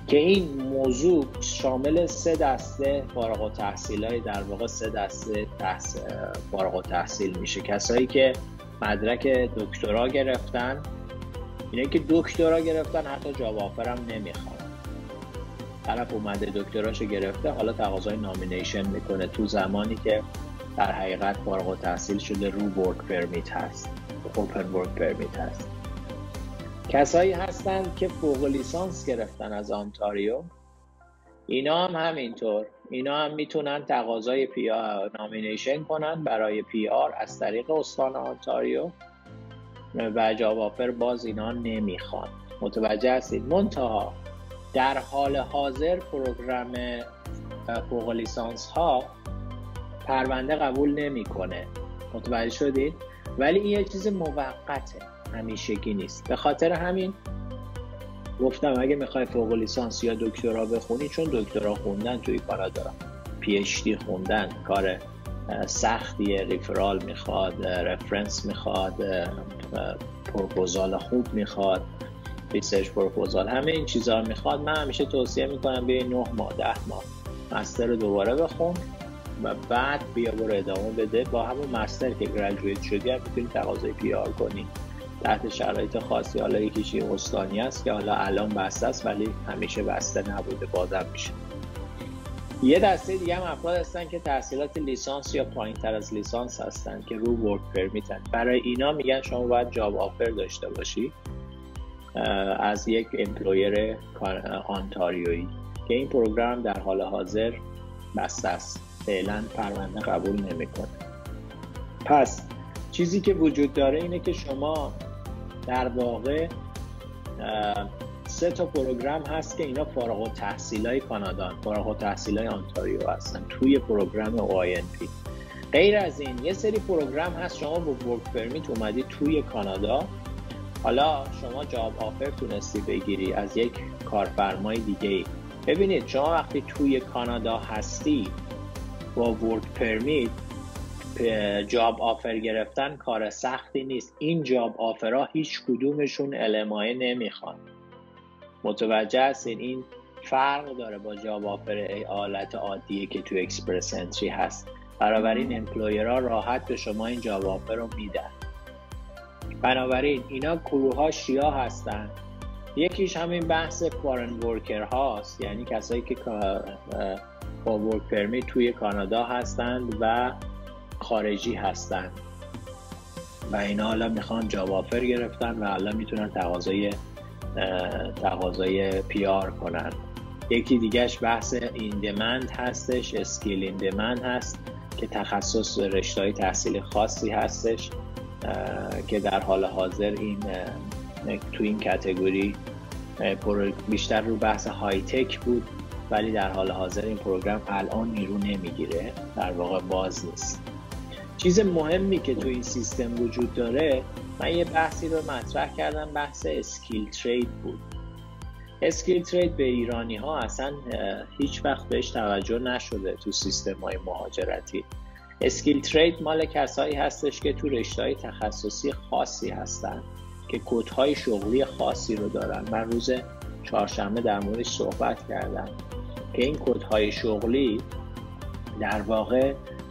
که این موضوع شامل سه دسته فارغ التحصیلای در واقع سه دسته تحصیل فارغ التحصیل میشه. کسایی که مدرک دکترا گرفتن، اینه که دکترا گرفتن حتی جاب آفر هم نمیخوان. طرف اومده دکتراشو گرفته، حالا تقاضای نامینیشن میکنه تو زمانی که در حقیقت فارغ التحصیل شده، رو ورک پرمیت هست، اوپن ورک پرمیت هست. کسایی هستن که فوق لیسانس گرفتن از آنتاریو، اینا هم همینطور، اینا هم میتونن تقاضای پی آر نامینیشن کنن برای پی آر از طریق استان آنتاریو و جاب آفر باز اینا نمیخوان. متوجه هستید؟ منتها در حال حاضر پروگرام فوق لیسانس ها پرونده قبول نمیکنه. متوجه شدید؟ ولی این یه چیز موقته، همیشگی نیست. به خاطر همین گفتم اگه میخوای فوق لیسانس یا دکترا بخونی، چون دکترا خوندن توی کانادا، پی اچ دی خوندن کار سختیه، ریفرال میخواد، رفرنس میخواد، پروپوزال خوب میخواد، ریسرچ پروپوزال، همه این چیزها میخواد. من همیشه توصیه میکنم بیا نه ماه ده ماه مستر رو دوباره بخون و بعد بیا برو ادامه بده. با همون مستر که گریجویت شدی هم میتونی تقاضای پی آر کنی تحت شرایط خاصی. حالا یکیش استانی است که حالا الان بسته است ولی همیشه بسته نبوده، بازم میشه. یه دسته دیگه هم افراد هستن که تحصیلات لیسانس یا پایین تر از لیسانس هستن که رو ورک پرمیتن. برای اینا میگن شما باید جاب آفر داشته باشی از یک امپلویر آنتاریویی که این پروگرام در حال حاضر بسته است، فعلا پرونده قبول نمیکنه. پس چیزی که وجود داره اینه که شما در واقع سه تا پروگرام هست که اینا فارغ التحصیلای کانادا، فارغ التحصیلای آنتاریو هستن توی پروگرام او آی ان پی. غیر از این یه سری پروگرام هست شما با ورک پرمیت اومدی توی کانادا، حالا شما جاب آفر تونستی بگیری از یک کارفرمای دیگه ای. ببینید شما وقتی توی کانادا هستی با ورک پرمیت، جاب آفر گرفتن کار سختی نیست. این جاب آفرها هیچ کدومشون ال ام آی نمیخوان. متوجه هستین؟ این فرق داره با جاب آفر حالت عادیه که تو اکسپرس انتری هست. بنابراین امپلویرها راحت به شما این جاب آفر رو میدن. بنابراین اینا گروه‌ها شیا هستن. یکیش همین بحث فارن ورکر هاست، یعنی کسایی که با ورک پرمیت توی کانادا هستند و خارجی هستند و اینا حالا میخوان جاب آفر گرفتن و حالا میتونن تقاضای تقاضای پی آر کنن. یکی دیگهش بحث این دیمند هستش، اسکیل این دیمند هست که تخصص رشته‌های تحصیل خاصی هستش که در حال حاضر این تو این کاتگوری بیشتر رو بحث های تک بود، ولی در حال حاضر این پروگرام الان نیرو نمیگیره، در واقع باز نیست. چیز مهمی که تو این سیستم وجود داره، من یه بحثی رو مطرح کردم، بحث اسکیل ترید بود. اسکیل ترید به ایرانی ها اصلا هیچ وقت بهش توجه نشده تو سیستم های مهاجرتی. اسکیل ترید مال کسایی هستش که تو رشته‌های تخصصی خاصی هستن که کدهای شغلی خاصی رو دارن. من روز چهارشنبه در موردش صحبت کردم که این کدهای شغلی در واقع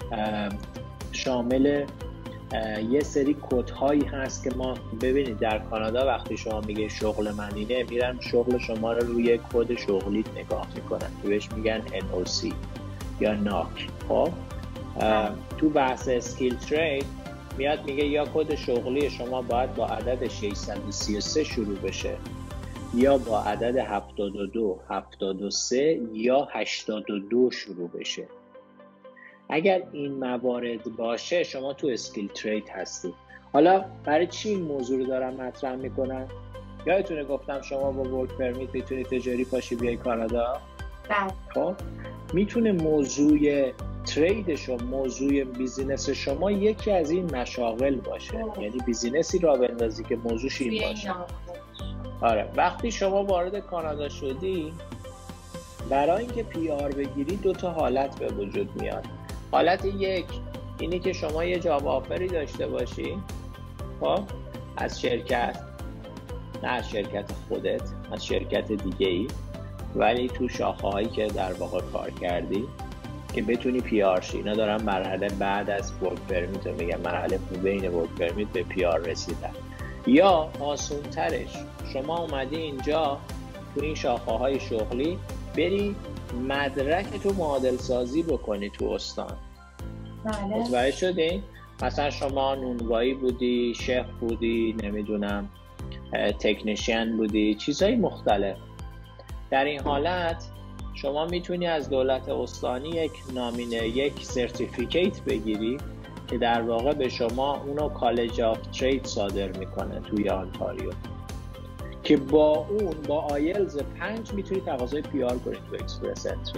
شامل یه سری کدهایی هست که ما ببینید در کانادا وقتی شما میگه شغل من اینه، میرن شغل شما رو روی کد شغلیت نگاه میکنن که بهش میگن ان او سی یا ناک. خب تو بحث اسکیل ترید میاد میگه یا کد شغلی شما باید با عدد ششصد و سی و سه شروع بشه یا با عدد هفتاد و دو، هفتاد و سه یا هشتاد و دو شروع بشه. اگر این موارد باشه شما تو اسکیل ترید هستی. حالا برای چی این موضوع رو دارم مطرح میکنم؟ یادتونه گفتم شما با ورک پرمیت میتونی تجاری پاشی بیای کانادا؟ بله. خب میتونه موضوع ترید شما، موضوع بیزینس شما یکی از این مشاغل باشه. اوه. یعنی بیزینسی را بندازی که موضوعش این باشه. آره وقتی شما وارد کانادا شدی، برای اینکه پی آر بگیری دو تا حالت به وجود میاد. حالت یک اینی که شما یه جاب آفری داشته باشی، خب از شرکت، نه از شرکت خودت، از شرکت دیگه ای ولی تو شاخه هایی که در واقع کار کردی که بتونی پی آر شی. اینا دارن مرحله بعد از ورک پرمیت رو میگم، مرحله بین ورک پرمیت به پی آر رسیدن. یا آسون ترش شما اومدی اینجا تو این شاخه های شغلی بری مدرک تو معادل سازی بکنی تو استان. بله. متوجه شدین؟ مثلا شما نونوایی بودی، شف بودی، نمیدونم تکنیشین بودی، چیزهای مختلف. در این حالت شما میتونی از دولت استانی یک نامینه، یک سرتیفیکیت بگیری که در واقع به شما اونو کالج آف ترید صادر میکنه توی آنتاریو، که با اون با آیلز پنج میتونی تقاضای پی آر کنی تو اکسپرس انتری.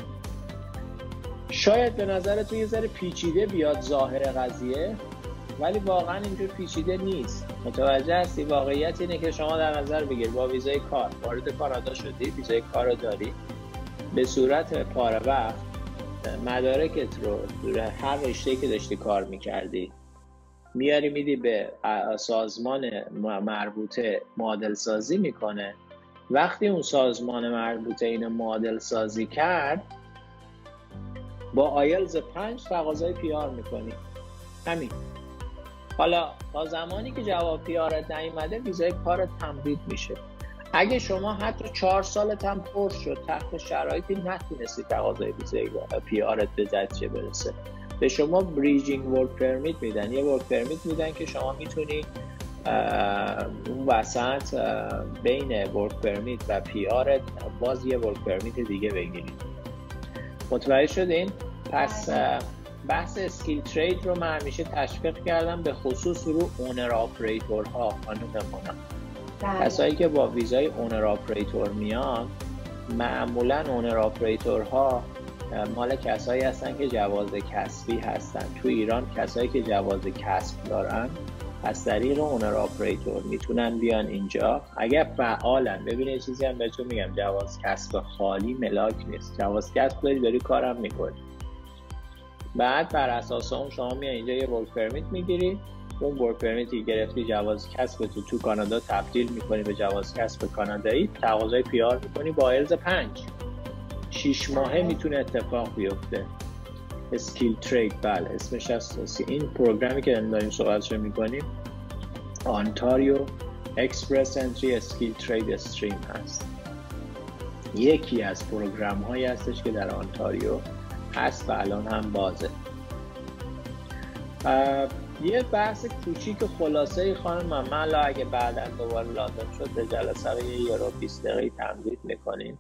شاید به نظر تو یه ذره پیچیده بیاد ظاهر قضیه، ولی واقعا اینجور پیچیده نیست. متوجه هستی؟ واقعیت اینه که شما در نظر بگیر با ویزای کار وارد کانادا شدی، ویزای کار رو داری، به صورت پاره وقت مدارکت رو در هر رشته‌ای که داشتی کار میکردی میاری میدی به سازمان مربوطه، معادل سازی میکنه. وقتی اون سازمان مربوطه این معادل سازی کرد، با آیلز پنج تقاضای پی آر میکنی. همین. حالا تا زمانی که جواب پی آرت نیومده ویزای کارت تمدید میشه. اگه شما حتی چهار سالت هم پر شد تحت شرایطی نتونستی تقاضای ویزای پی آرت به نتیجه برسه، به شما بریجینگ ورک پرمیت میدن. یه ورک پرمیت میدن که شما میتونی اون وسط بین ورک پرمیت و پی آرت باز یه ورک پرمیت دیگه بگیرید. متوجه شدین؟ پس بحث اسکیل ترید رو من همیشه تشویق کردم، به خصوص رو اونر آپریتورها، خانوممونا. کسایی که با ویزای اونر آپریتور میان، معمولا اونر آپریتورها مال کسایی هستن که جواز کسبی هستن. تو ایران کسایی که جواز کسب دارن از طریق اونر آپریتور میتونن بیان اینجا اگر فعالن. ببینید چیزی هم بهتون میگم، جواز کسب خالی ملاک نیست. جواز کسب داری داری کارم میکنی، بعد بر اساس اون شما میای اینجا یه ورک پرمیت میگیری. اون ورک پرمیتی گرفتی جواز کسب تو تو کانادا تبدیل میکنی به جواز کسب کانادایی، تقاضای پی آر میکنی با آیلز پنج. شش ماهه میتونه اتفاق بیفته. اسکیل ترید، بله اسمش هست. این پروگرامی که داریم صحبتش میکنیم آنتاریو اکسپرس انتری اسکیل ترید استریم هست. یکی از پروگرام هایی هستش که در آنتاریو هست و الان هم بازه. یه بحث کوچیک خلاصه خانم من اگه بعدا دوباره لازم شد به جلسه یه یورو بیست دقیقه تمدید میکنیم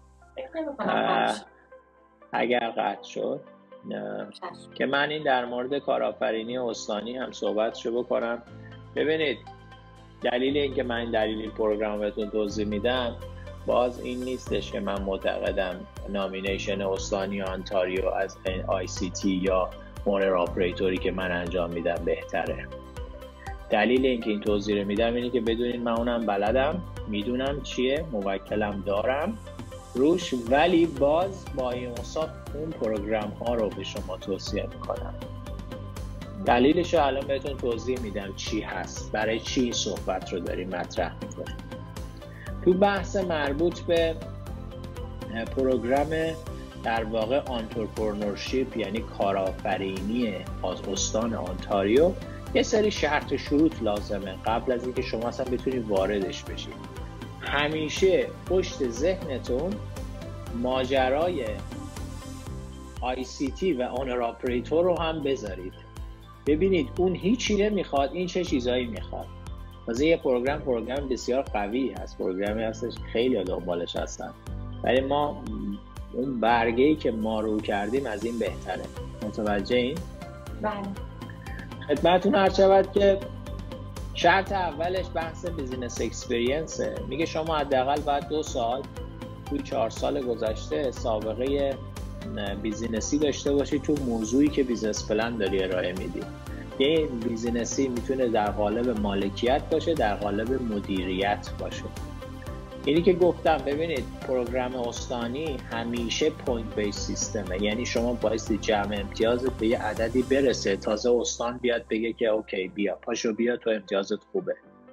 اگر قطع شد، که من این در مورد کارآفرینی استانی هم صحبتشو بکنم. ببینید دلیل این که من این دلیل این پروگرام بهتون توضیح میدم باز این نیستش که من معتقدم نامینیشن استانی آنتاریو از آی سی تی یا اونر آپریتوری که من انجام میدم بهتره. دلیل این که این توضیح رو میدم اینه که بدونین من اونم بلدم، میدونم چیه، موکلم دارم روش، ولی باز با این اوصاف اون پروگرام ها رو به شما توصیه میکنم. دلیلش رو الان بهتون توضیح میدم چی هست، برای چی این صحبت رو داریم مطرح میکنیم. تو بحث مربوط به پروگرام در واقع آنترپرنورشیپ یعنی کارآفرینی از استان آنتاریو یه سری شرط شروط لازمه قبل از اینکه شما اصلا بتونید واردش بشید. همیشه پشت ذهنتون ماجرای آی سی تی و اونر آپریتور رو هم بذارید. ببینید اون هیچی نمیخواد، این چه چیزایی میخواد. واسه یه پروگرام پروگرام بسیار قوی هست، پروگرامی هستش خیلی دنبالش هستن، ولی ما اون برگه‌ای که ما رو کردیم از این بهتره. متوجه این؟ بله. خدمتتون عرض شود که شرط اولش بحث بیزینس اکسپریانسه. میگه شما حداقل باید دو سال توی چهار سال گذشته سابقه بیزینسی داشته باشی تو موضوعی که بیزنس پلن داری ارائه میدی. یه بیزینسی میتونه در قالب مالکیت باشه، در قالب مدیریت باشه. اینی که گفتم ببینید پروگرام استانی همیشه پوینت بیس سیستمه، یعنی شما بایستی جمع امتیازت به یه عددی برسه تازه استان بیاد بگه که اوکی بیا پاشو بیا تو امتیازت خوبه.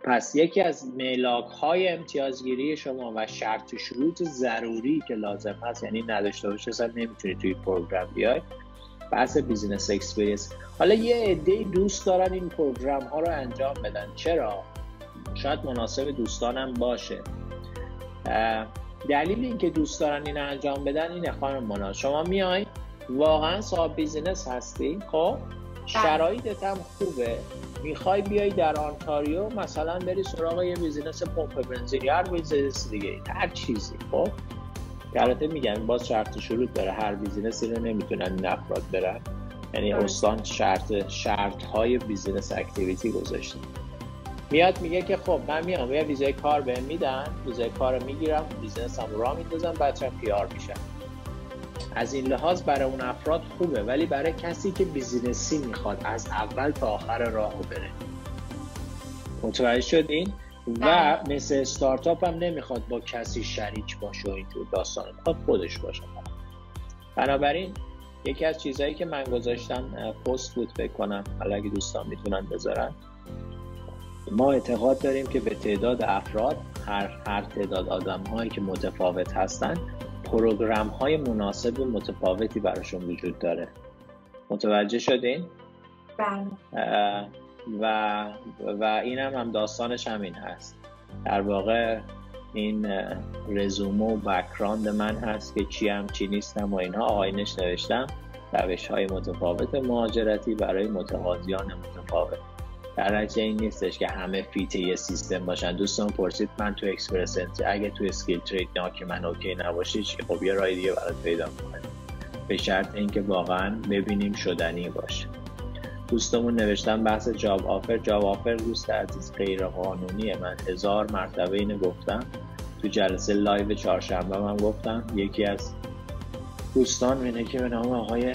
پس یکی از ملاک‌های امتیازگیری شما و شرط شروط ضروری که لازم هست، یعنی نداشته باشه اصلا نمیتونی توی پروگرام بیای، بحث بیزینس اکسپریانس. حالا یه عده‌ای دوست دارن این پروگرام ها رو انجام بدن. چرا؟ شاید مناسب دوستانم باشه. دلیل این که دوست دارن این انجام بدن اینه خانم مونا، شما میای واقعا صاحب بیزینس هستی، خب شرایطت هم خوبه، میخوای بیای در آنتاریو مثلا بری سراغ یه بیزینس پمپ بنزین یا هر بیزینس دیگه، هر چیزی، خب البته میگم باز شرط شروط داره، هر بیزینسی رو نمیتونن این افراد برن، یعنی استان شرط شرط های بیزینس اکتیویتی گذاشته. میاد میگه که خب من میام یه ویزای کار بهم میدن، ویزای کار رو میگیرم، بیزینسم رو راه میندازم، بعدش پی آر میشم. از این لحاظ برای اون افراد خوبه، ولی برای کسی که بیزینسی میخواد از اول تا آخر راهو بره، متوجه شدین؟ و مثل استارتاپ هم نمیخواد با کسی شریک باشه و اینجور داستان، میخواد خودش باشه. بنابراین یکی از چیزهایی که من گذاشتم پست بود فکر کنم، حالا اگه دوستان میتونن بذارن، ما اعتقاد داریم که به تعداد افراد، هر هر تعداد آدم‌هایی که متفاوت هستن، پروگرام‌های مناسب و متفاوتی براشون وجود داره. متوجه شدین؟ بله. و و اینم هم داستانش همین هست. در واقع این رزومه و بک‌گراند من هست که چی هم چی نیستم و اینها، آینش نوشتم روش‌های متفاوت مهاجرتی برای متقاضیان متفاوت. در نتیجه این نیستش که همه فیت یه سیستم باشن. دوستان پرسید من تو اکسپرس انتری اگه تو اسکیل ترید نا که من اوکی نباشه چی؟ خب یه راه دیگه برات پیدا می‌کنیم، به شرط اینکه واقعا ببینیم شدنی باشه. دوستمون نوشتن بحث جاب آفر. جاب آفر دوست عزیز غیر قانونیه. من هزار مرتبه اینو گفتم، تو جلسه لایو چهارشنبه هم گفتم. یکی از دوستان اینه که به نام آقای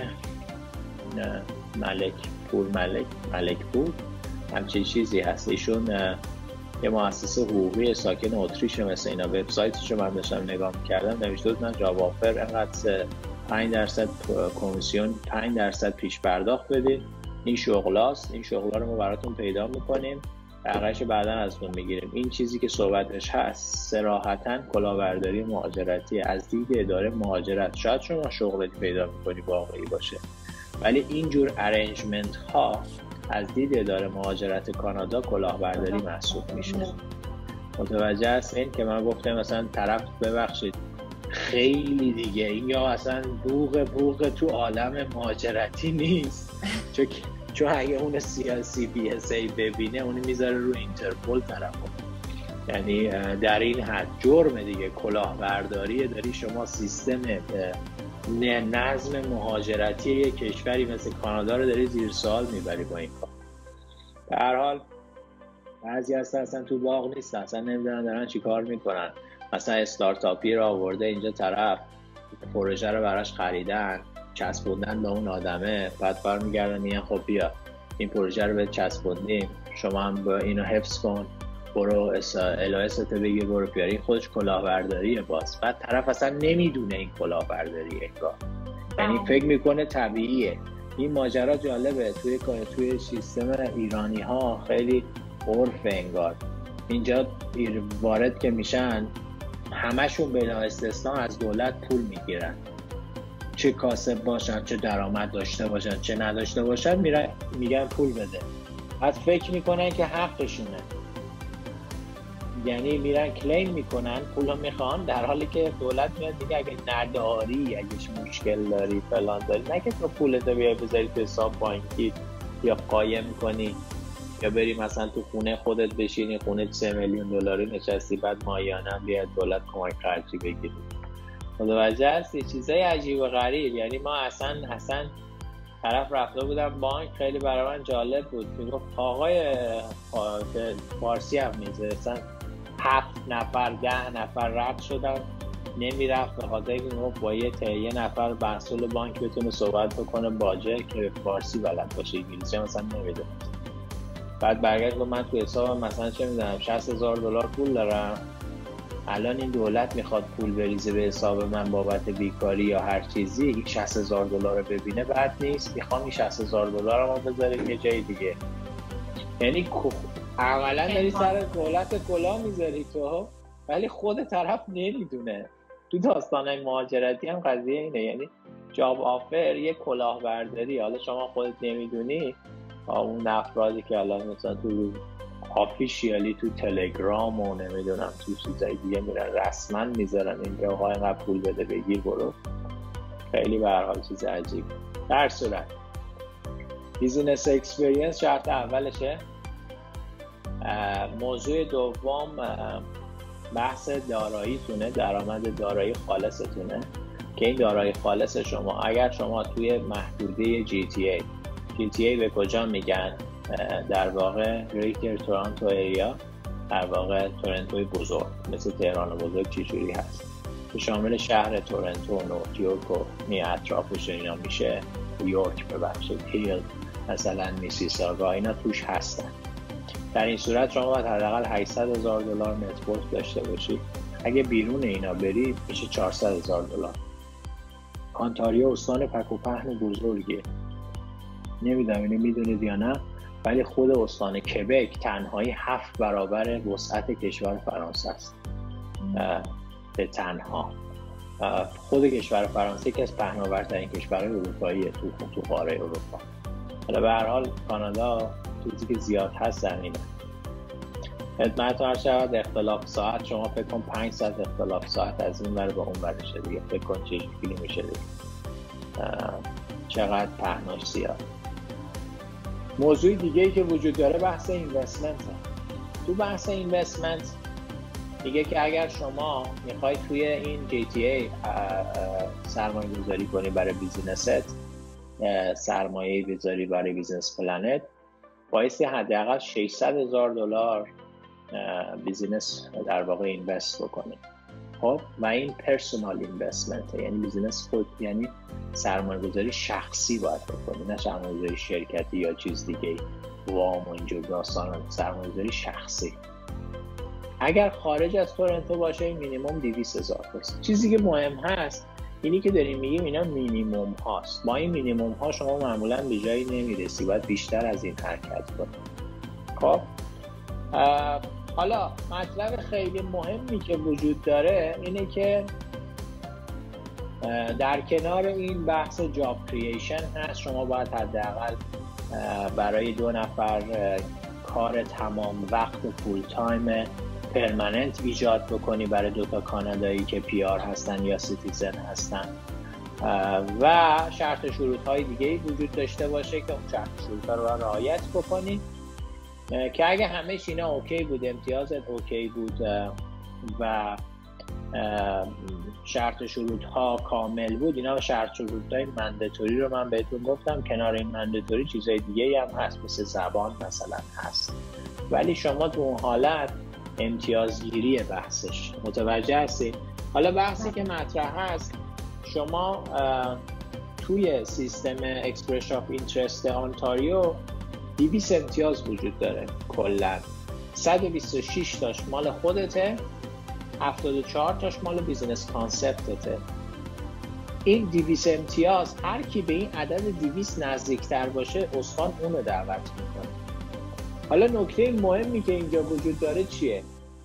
ملک پور ملک ملک پور همچین چیزی هست، ایشون یه مؤسسه حقوقی ساکن اتریش، مثل اینا وبسایتش رو من داشتم نگاه می‌کردم، نوشته بود من جاب آفر انقدر پنج درصد کمیسیون، پنج درصد پیش پرداخت بدید، این شغلاست، این شغلا رو ما براتون پیدا می‌کنیم، بقیه‌اش بعداً ازتون می‌گیریم. این چیزی که صحبتش هست صراحتاً کلاهبرداری مهاجرتی از دید اداره مهاجرت. شاید شما شغلی پیدا می‌کنی واقعی باشه، ولی اینجور ارنجمنت ها از دید اداره مهاجرت کانادا کلاهبرداری محسوب میشه. متوجه هستین که من گفتم مثلا طرف ببخشید خیلی دیگه این یا اصلا بوق بوق تو عالم مهاجرتی نیست، چون چون اگه اون سیاسی بی اس ای ببینه اون میذاره رو اینترپول طرفو، یعنی در این حد جرم دیگه، کلاهبرداریه. داری شما سیستم نه نظم مهاجرتی یک کشوری مثل کانادا رو داری زیر سوال میبری با این کار. به هر حال بعضی هستن اصلا تو باغ نیستن، اصلا نمیدونن دارن چی کار میکنن. مثلا استارتاپی رو آورده اینجا طرف، پروژه رو براش خریدن، چسبوندن به اون آدمه، بعد برمیگردن میگن خب بیا این پروژه رو به چسبوندیم، شما هم با اینو حفظ کن، برو الایست بگیر برو بیاری. خودش کلاهبرداریه. باز بعد طرف اصلا نمیدونه این کلاهبرداریه، انگار یعنی فکر میکنه طبیعیه. این ماجرا جالبه، توی توی سیستم ایرانی ها خیلی عرف انگار. اینجا وارد که میشن همشون بلا استثنا از دولت پول میگیرن، چه کاسب باشن، چه درآمد داشته باشن، چه نداشته باشن، میرن میگن پول بده. بعد فکر میکنن که حقشونه، یعنی میرن کلیم میکنن پولو میخوان، در حالی که دولت میاد میگه اگه نداری، اگه مشکل داری، فلان داری، نه که تو پولتو بیای بذاری تو حساب بانکی یا قایم کنی یا بری مثلا تو خونه خودت بشینی، خونه سه میلیون دلاری نشستی، بعد ماهیانه بیاد دولت کمک خرجی بگیری. متوجه هستی؟ چیزای عجیب و غریب. یعنی ما اصلا اصلا طرف رفته بودم بانک، خیلی برای من جالب بود، میگفت آقای فارسی هم میزه اصلا هفت نفر ده نفر رد شدن، نمیرفت به خاطر اینکه با یه یه نفر مسئول بانک بتونه صحبت بکنه باجه که فارسی بلد باشه، انگلیسی مثلا نمیده. بعد برگشت گفت من تو حسابم مثلا چه میدونم شصت هزار دلار پول دارم، الان این دولت میخواد پول بریزه به حساب من بابت بیکاری یا هر چیزی، این شصت هزار دلار رو ببینه بد نیست، میخوام این شصت هزار دلار رو ما بذاریم یه جای دیگه. یعنی عملا داری سر دولت کلاه میذاری تو، ولی خود طرف نمیدونه. تو داستانهای مهاجرتی هم قضیه اینه، یعنی جاب آفر یه کلاهبرداری، حالا شما خودت نمیدونی، اون افرادی که حالا مثلا تو آفیشیالی تو تلگرام و نمیدونم تو چیزای دیگه میرن رسما میذارن اینجا آقا اینقدر پول بده بگیر برو، خیلی به هر حال چیز عجیب. در صورت بیزینس اکسپریانس شرط اولشه. موضوع دوم بحث داراییتونه، درآمد دارایی خالصتونه که این دارایی خالص شما اگر شما توی محدوده جی تی ای جی تی ای به کجا میگن؟ در واقع گریتر تورنتو ایریا، در واقع تورنتوی بزرگ مثل تهران بزرگ چجوری هست که شامل شهر تورنتو و نورتیورک و می اطرافش اینا میشه، یورک ببخشید، هیل مثلا، میسیساگا، اینا توش هستن. در این صورت شما باید حداقل هشتصد هزار دلار نتورک داشته باشید. اگه بیرون اینا برید میشه چهارصد هزار دلار. آنتاریو استان پک و پهن بزرگیه، نمیدونم اینو میدونید یا نه، ولی خود استان کبک تنهایی هفت برابر وسعت کشور فرانسه است. به تنها خود کشور فرانسه که از پهناورترین کشورهای اروپاییه تو تو قاره اروپا. حالا به هر حال کانادا چیزی که زیاد هست در اینه. خدمتتون عرض شود اختلاف ساعت، شما فکر کن پنج ساعت اختلاف ساعت از این ور به اون ور میشه دیگه، فکر کن چه شکلی میشه دیگه، چقدر پهناش زیاد. موضوع دیگه ای که وجود داره بحث اینوستمنت. تو بحث اینوستمنت میگه که اگر شما میخوای توی این جی تی ای سرمایه گذاری کنی برای بیزینست، سرمایه بذاری برای بیزنس پلنت، بایستی حداقل ششصد هزار دلار بیزینس در واقع اینوست بکنی. خب و این پرسونال اینوستمنت، یعنی بیزینس خود، یعنی سرمایه گذاری شخصی باید بکنی، نه سرمایه گذاری شرکتی یا چیز دیگه، وام و اینجور داستانا، سرمایه گذاری شخصی. اگر خارج از تورنتو باشه مینیمم دویست هزار است. چیزی که مهم هست اینی که داریم میگیم اینا مینیمم هاست. با این مینیمم ها شما معمولا به جایی نمیرسی، باید بیشتر از این حرکت کنی. خب حالا مطلب خیلی مهمی که وجود داره اینه که در کنار این بحث جاب کرییشن هست، شما باید حداقل برای دو نفر کار تمام وقت فول تایم پرمننت ایجاد بکنی برای دوتا کانادایی که پی آر هستن یا سیتیزن هستن، و شرط شروط های دیگه وجود داشته باشه که اون شرط شروط ها رو رعایت بکنی که اگه همه اینا اوکی بود، امتیازت اوکی بود و شرط شروط ها کامل بود، اینا شرط شروط های منداتوری رو من بهتون گفتم. کنار این منداتوری چیزای دیگه هم هست، مثل زبان مثلا هست، ولی شما تو اون حالت امتیازگیری بحثش، متوجه هستی؟ حالا بحثی که مطرح هست، شما توی سیستم اکسپرس آف اینترست آنتاریو دویست امتیاز وجود داره کلا، صد و بیست و شش تاش مال خودته، هفتاد و چهار تاش مال بیزینس کانسپتته. این دویست امتیاز هر کی به این عدد دویست نزدیکتر باشه استان اونو دعوت میکنه. حالا نکته مهمی که اینجا وجود داره چیه؟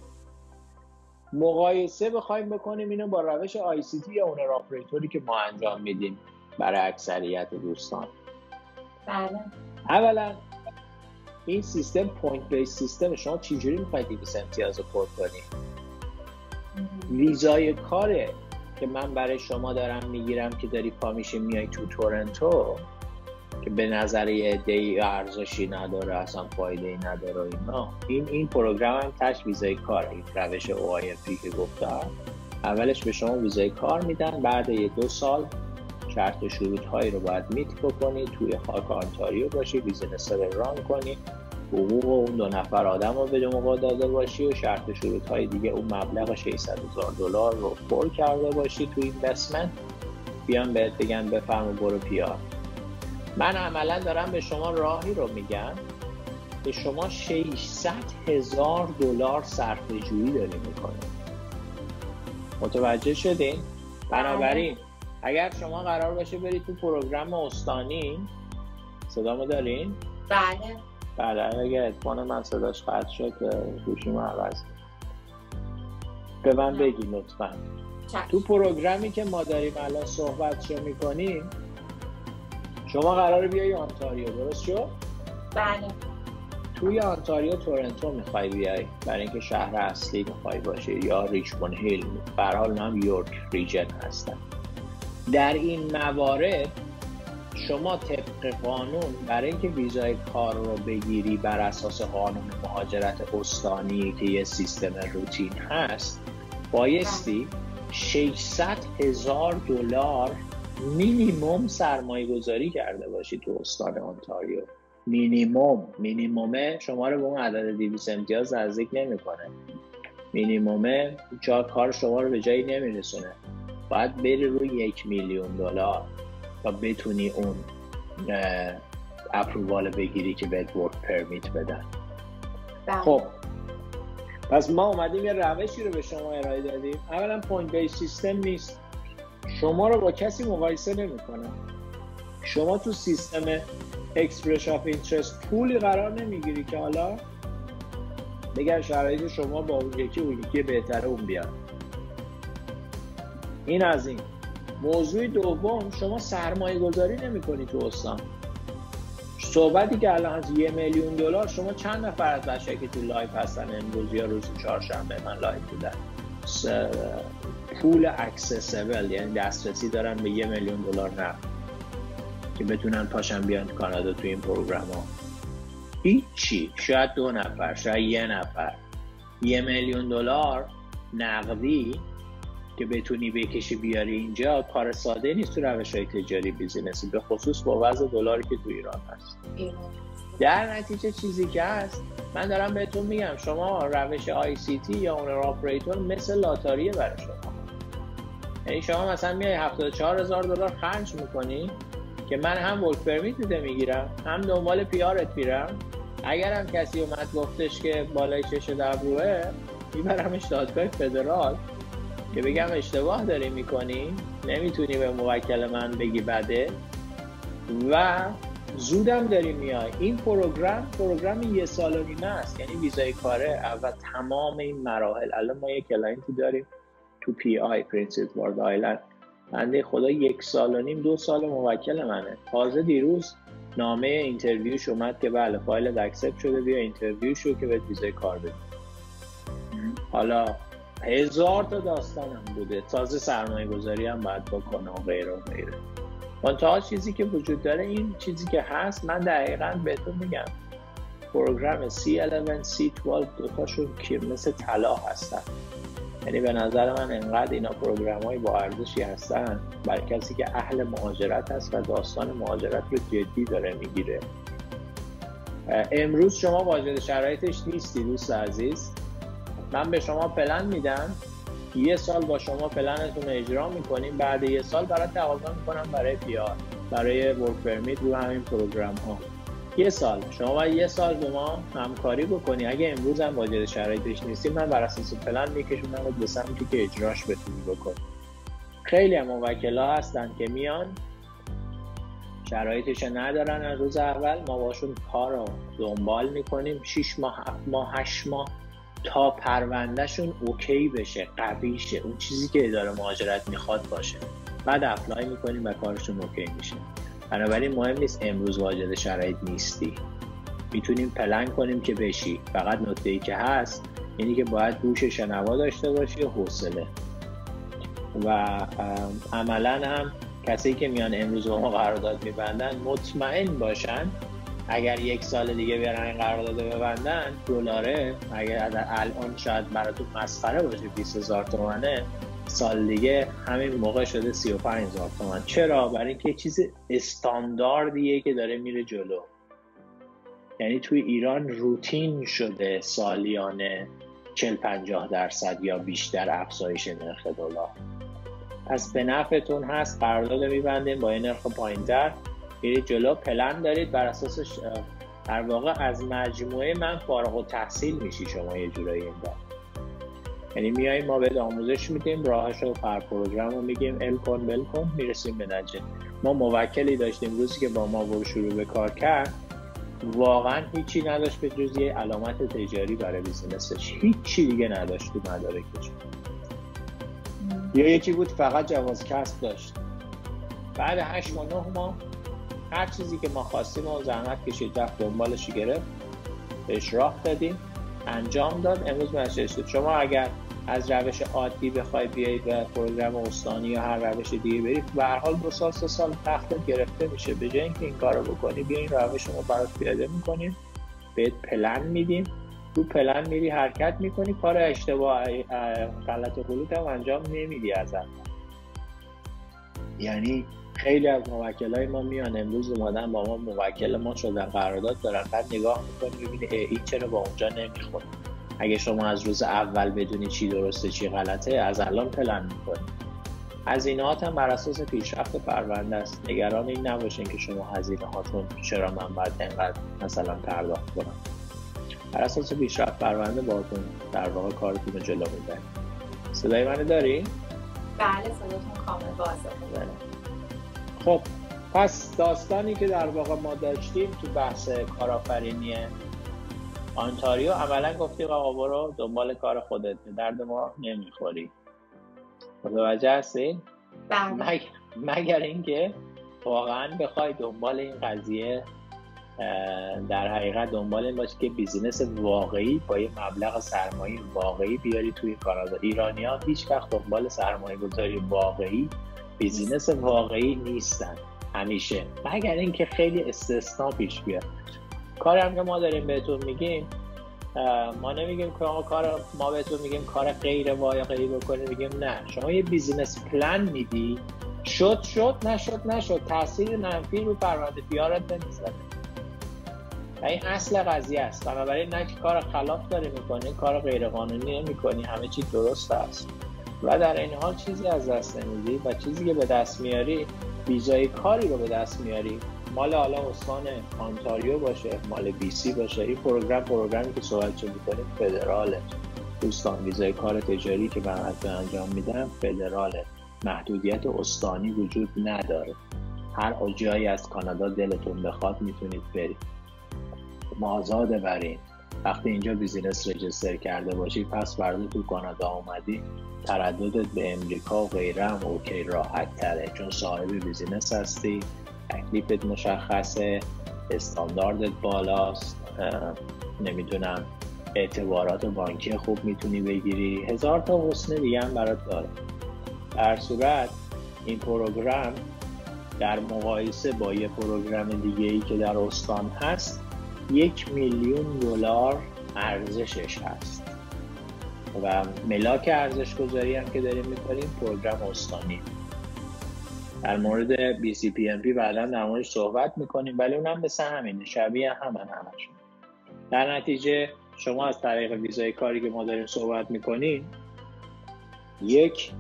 مقایسه بخوایم بکنیم اینو با روش آی سی تی یا اونر آپریتوری که ما انجام میدیم برای اکثریت دوستان. بله. اولا این سیستم پوینت بیس سیستم، شما چجوری میخواید دویست امتیاز رو پر کنی؟ ویزای کاره که من برای شما دارم میگیرم که داری پا میشه میای تو تورنتو، که به نظر یه عده‌ای ارزشی نداره، اصلا فایده‌ای نداره اینا، این این پروگرام هم تاش ویزای کار، این روش او آی ام پی که گفتم، اولش به شما ویزای کار میدن، بعد یه دو سال شرط شروط هایی رو باید میت بکنی، توی خاک آنتاریو باشی، بیزینس رو ران کنی، حقوق اون دو نفر آدم رو به موقع داده باشی و شرط شروط های دیگه اون مبلغ ششصد هزار دلار رو پر کرده باشی تو اینوستمنت، بیان بهت بگن بفرما برو پیار. من عملا دارم به شما راهی رو میگم که شما ششصد هزار دلار صرفه جویی داری میکنه. متوجه شدین؟ بنابراین اگر شما قرار باشه برید تو پروگرام استانی، صدامو دارین؟ بله. بله اگه ادفان من صداش قطع شد گوشیمو عوض به من بگی لطفا. تو پروگرامی که ما داریم الان صحبتشو میکنیم شما قراره بیایی آنتاریو، درست شد؟ بله. توی آنتاریو تورنتو میخوای بیای برای اینکه شهر اصلی میخوای باشی یا ریچموند هیل، به هر حال هم یورک ریجن هستن. در این موارد شما طبق قانون برای اینکه ویزای کار رو بگیری بر اساس قانون مهاجرت استانی که یه سیستم روتین هست بایستی ششصد هزار دلار مینیمم سرمایه گذاری کرده باشی تو استان آنتاریو. مینیمم مینیممه شما رو به اون عدد دویست امتیاز نزدیک نمیکنه. مینیممه جا کار شما رو به جایی نمیرسونه. باید بری روی یک میلیون دلار و بتونی اون اپرووال بگیری که بهت ورک پرمیت بدن. خب پس ما اومدیم یه روشی رو به شما ارائه دادیم. اولا پوینت بیس سیستم نیست، شما رو با کسی مقایسه نمیکنه. شما تو سیستم اکسپرس آف اینترست پولی قرار نمیگیری که حالا بگن شرایط شما با اون یکی اون یکی بهتره اون بیاد. این از این. موضوع دوم، شما سرمایه گذاری نمی کنی تو استان. صحبتی که الان از یه میلیون دلار، شما چند نفر از بچه‌ای که تو لایف هستن امروز یا روز چهارشنبه من لایف بودن پول اکسسیبل یعنی دسترسی دارن به یه میلیون دلار نقد که بتونن پاشن بیان کانادا تو این پروگرام ها؟ هیچی. شاید دو نفر، شاید یه نفر. یه میلیون دلار نقدی که بتونی بکشی بیاری اینجا کار ساده نیست تو روش‌های تجاری بیزینسی، به خصوص با وضع دلاری که تو ایران هست. در نتیجه چیزی که هست، من دارم بهتون میگم شما روش آی سی تی یا اونر آپریتور مثل لاتاریه برای شما. یعنی شما مثلا میای هفتاد و چهار هزار دلار خرج میکنی که من هم ورک پرمیت میده میگیرم، هم دنبال پیارت میرم. اگر هم کسی اومد گفتش که بالای چش دبروه، میبرمش دادگاه فدرال که بگم اشتباه داری میکنی، نمیتونی به موکل من بگی بده و زودم داری میای. این پروگرام پروگرام یه سال و نیمه است، یعنی ویزای کاره اول تمام این مراحل. الان ما یک کلاینتی داریم تو پی آی پرنس ادوارد آیلند، بنده خدا یک سال و نیم دو سال موکل منه. تازه دیروز نامه اینترویوش اومد که بله فایل اکسپت شده، بیا اینترویو شو که بهت ویزای کار بدیم. حالا هزار تا داستانم بوده، تازه سرمایه گذاری هم باید بکنه و غیره و غیره. منتها چیزی که وجود داره، این چیزی که هست، من دقیقاً بهتون میگم پروگرام سی یازده سی دوازده دوتاشون که مثل طلا هستن. یعنی به نظر من انقدر اینا پروگرام های با ارزشی هستن برای کسی که اهل مهاجرت هست و داستان مهاجرت رو جدی داره میگیره. امروز شما واجد شرایطش نیستی دوست عزیز، من به شما پلن میدم، یه سال با شما پلنتون اجرا میکنیم، بعد یه سال برات تقاضا میکنم برای پیار، برای ورک پرمیت رو همین پروگرام ها. یه سال شما باید یه سال با ما همکاری بکنی. اگه امروز هم واجد شرایطش نیستی، من بر اساس پلن میکشونم به سمتی که اجراش بتونی بکنی. خیلی هم موکلا هستن که میان شرایطش ندارن، از روز اول ما باشون کار رو دنبال میکنیم، شش ماه هفت ماه هشت ماه تا پروندهشون اوکی بشه، قوی شه، اون چیزی که اداره مهاجرت میخواد باشه. بعد اپلای میکنیم و کارشون اوکی میشه. بنابراین مهم نیست امروز واجد شرایط نیستی، میتونیم پلن کنیم که بشی. فقط نکته‌ای که هست اینی که باید گوش شنوا داشته باشی و حوصله. و عملاً هم کسی که میان امروز با ما قرارداد میبندن مطمئن باشن اگر یک سال دیگه بیارن این قرارداد ببندن، دلاره اگر الان شاید براتون مسخره باشه بیست هزار تومنه، سال دیگه همین موقع شده سی و پنج هزار تومن. چرا؟ برای اینکه چیز استانداردیه که داره میره جلو. یعنی توی ایران روتین شده سالیانه چهل پنجاه درصد یا بیشتر افزایش نرخ دلار. پس به نفعتون هست قرارداد میبندیم با این نرخ پایین‌تر، برید جلو، پلن دارید، بر اساسش در واقع از مجموعه من فارغ التحصیل میشی شما یه جورایی اینجا. یعنی میاییم ما بهت آموزش میدیم، راهشو پر پروگرام رو میگیم ال کن بل کن، میرسیم به نتیجه. ما موکلی داشتیم روزی که با ما ورود شروع به کار کرد، واقعا هیچی نداشت به جز یه علامت تجاری برای بیزینسش، هیچی دیگه نداشت تو مدارکش. یا یکی بود فقط جواز کسب داشت. بعد هشت ماه نه ماه هر چیزی که ما خواستیم و زحمت کشید رفت دنبالش گرفت، بهش راه دادیم، انجام داد، امروز مشهور شد. شما اگر از روش عادی بخوای بیای به پروگرام استانی یا هر روش دیگه بری، به هر حال دو سال سه سال تختت گرفته میشه. به جای اینکه این کارو بکنی، بیا این روش رو برات پیاده میکنیم، بهت پلن میدیم، تو پلن میری حرکت میکنی، کار اشتباه غلط و غلط هم انجام نمیدی از اول. یعنی خیلی از موکلای ما میان امروز اومدن با ما موکل ما شدن، قرارداد دارن، بعد نگاه میکنی ببینی این چرا با اونجا نمیخوره. اگه شما از روز اول بدونی چی درسته چی غلطه، از الان پلن میکنی. هزینه‌هات هم بر اساس پیشرفت پرونده است. نگران این نباشین که شما هزینه‌هاتون چرا من باید اینقدر مثلا پرداخت کنم. بر اساس پیشرفت پرونده باهاتون در واقع کارتون رو جلو میبرید. صدای منو داری؟ بله صداتون کامل واضحه. خب پس داستانی که در واقع ما داشتیم تو بحث کارآفرینی آنتاریو، عملا گفتیم آقا برو دنبال کار خودت، به درد ما نمیخوری. متوجه هستین؟ بله. مگر اینکه واقعا بخوای دنبال این قضیه در حقیقت دنبال این باشه که بیزینس واقعی با یه مبلغ سرمایه واقعی بیاری توی کانادا. ایرانی‌ها هیچ وقت دنبال سرمایه گذاری واقعی، بیزینس واقعی نیستن همیشه، مگر اینکه خیلی استثنا پیش بیاد. کاری هم که ما داریم بهتون میگیم، ما نمیگیم که آقا کار ما بهتون میگیم کار غیر واقعی بکنید، میگیم نه، شما یه بیزینس پلن میدی، شد شد، نشد نشد، تاثیر منفی رو پرونده پیارت نمیذاره. و این اصل قضیه است. بنابراین نه که کار خلاف داری میکنی، کار غیر قانونی نمیکنی، همه چی درست است و در این حال چیزی از دست نمیدی و چیزی که به دست میاری، ویزای کاری رو به دست میاری، مال حالا استان آنتاریو باشه، مال بی سی باشه. این پروگرام پروگرامی که صحبت چه میکنیم فدراله دوستان. ویزای کار تجاری که من انجام میدم فدراله، محدودیت استانی وجود نداره. هر جایی از کانادا دلتون بخواد میتونید برید، آزاده برین. وقتی اینجا بیزینس رجیستر کرده باشی، پس فردا تو کانادا اومدی، ترددت به امریکا و غیره هم اوکی، راحت تره، چون صاحب بیزینس هستی، تکلیفت مشخصه، استانداردت بالاست، نمیدونم اعتبارات بانکی خوب میتونی بگیری، هزار تا حسن دیگه هم برات داره. در صورت این پروگرام در مقایسه با یه پروگرام دیگه ای که در استان هست، یک میلیون دلار ارزشش هست و ملاک ارزش گذاری هم که داریم میکنیم پروگرام استانی. در مورد بی سی پی ام پی بعدا در موردش صحبت میکنیم، ولی اونم مثل همینه، شبیه همن همشون. در نتیجه شما از طریق ویزای کاری که ما داریم صحبت میکنیم، یک،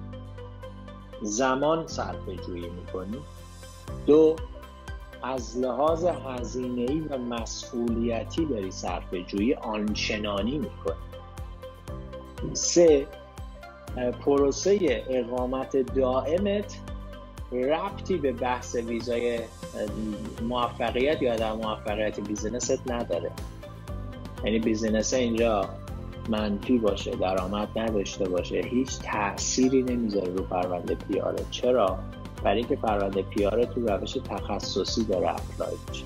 زمان صرفه جویی میکنیم، دو، از لحاظ هزینه‌ای و مسئولیتی داری صرفه جویی آنچنانی میکنی، سه، پروسه اقامت دائمت ربطی به بحث ویزای موفقیت یا عدم موفقیت بیزینست نداره. یعنی بیزینس اینجا منفی باشه، درآمد نداشته باشه، هیچ تأثیری نمیذاره رو پرونده پیاره. چرا؟ برای اینکه پرونده پیاره تو روش تخصصی داره اپلای میشه.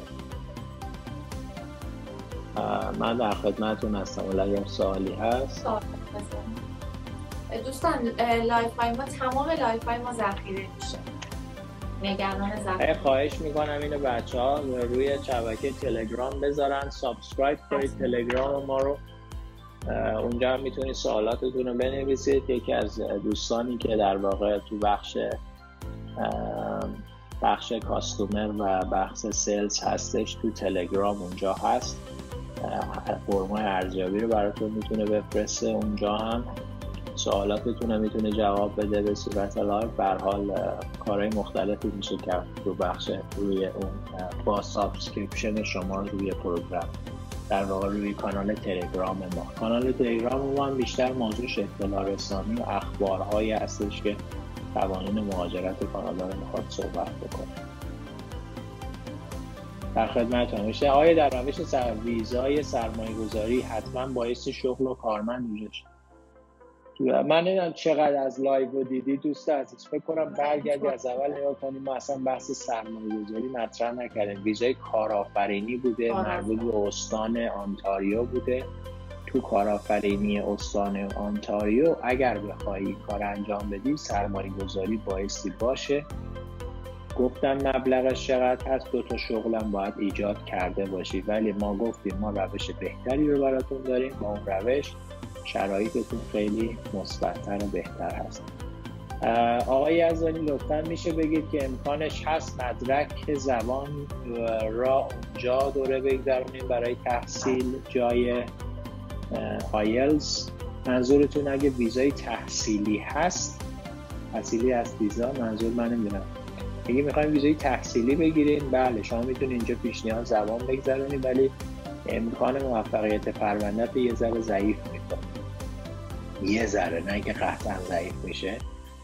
من در خدمتتون هستم، ولی اگر سوالی هست. دوستان لایف های ما، تمام لایف های ما ذخیره میشه، نگران ذخیره. خواهش میکنم اینو بچه ها روی شبکه تلگرام بذارن، سابسکرایب کنید تلگرام ما رو، اونجا هم میتونید سوالاتتون رو بنویسید. یکی از دوستانی که در واقع تو بخش بخش کاستومر و بخش سیلز هستش تو تلگرام اونجا هست، فرمای ارزیابی رو براتون میتونه بفرسته، اونجا هم سوالاتتون رو میتونه جواب بده به صورت لایو. به هر حال کارهای مختلفی میشه کرد تو بخش روی اون با سابسکریپشن شما روی پروگرام، در واقع روی کانال تلگرام ما. کانال تلگرام ما هم بیشتر موضوعش اطلاع رسانی و اخبارهایی هستش که قوانین مهاجرت کانادا رو میخواد صحبت بکنه. در خدمتتون میشه. آیا در روش سر ویزای سرمایه گذاری حتما باعث شغل و کارمند میشه؟ من نمیدونم چقدر از لایو رو دیدی دوست عزیز، فکر کنم برگردی از اول نگاه کنیم. ما اصلا بحث سرمایه گذاری مطرح نکردیم. ویزای کارآفرینی بوده، مربوط به استان آنتاریو بوده. تو کارآفرینی استان آنتاریو اگر بخوای این کار انجام بدی سرمایه گذاری بایستی باشه. گفتن مبلغش چقدر هست، دو تا شغلم باید ایجاد کرده باشی، ولی ما گفتیم ما روش بهتری رو براتون داریم. با اون روش شرایطتون خیلی مثبت‌تر و بهتر هست. آقای یزدانی لطفاً میشه بگید که امکانش هست مدرک زبان را اونجا دوره بگذرونیم برای تحصیل جای آیلز؟ منظورتون اگه ویزای تحصیلی هست، تحصیلی هست ویزا، منظور من نمیدونم. اگه میخوایم ویزای تحصیلی بگیرین، بله شما میتونید اینجا پیش نیاز زبان بگذرونید، ولی امکان موفقیت پرونده‌ت یه ذره ضعیف میکنه. یه ذره، نه که قطعا ضعیف میشه.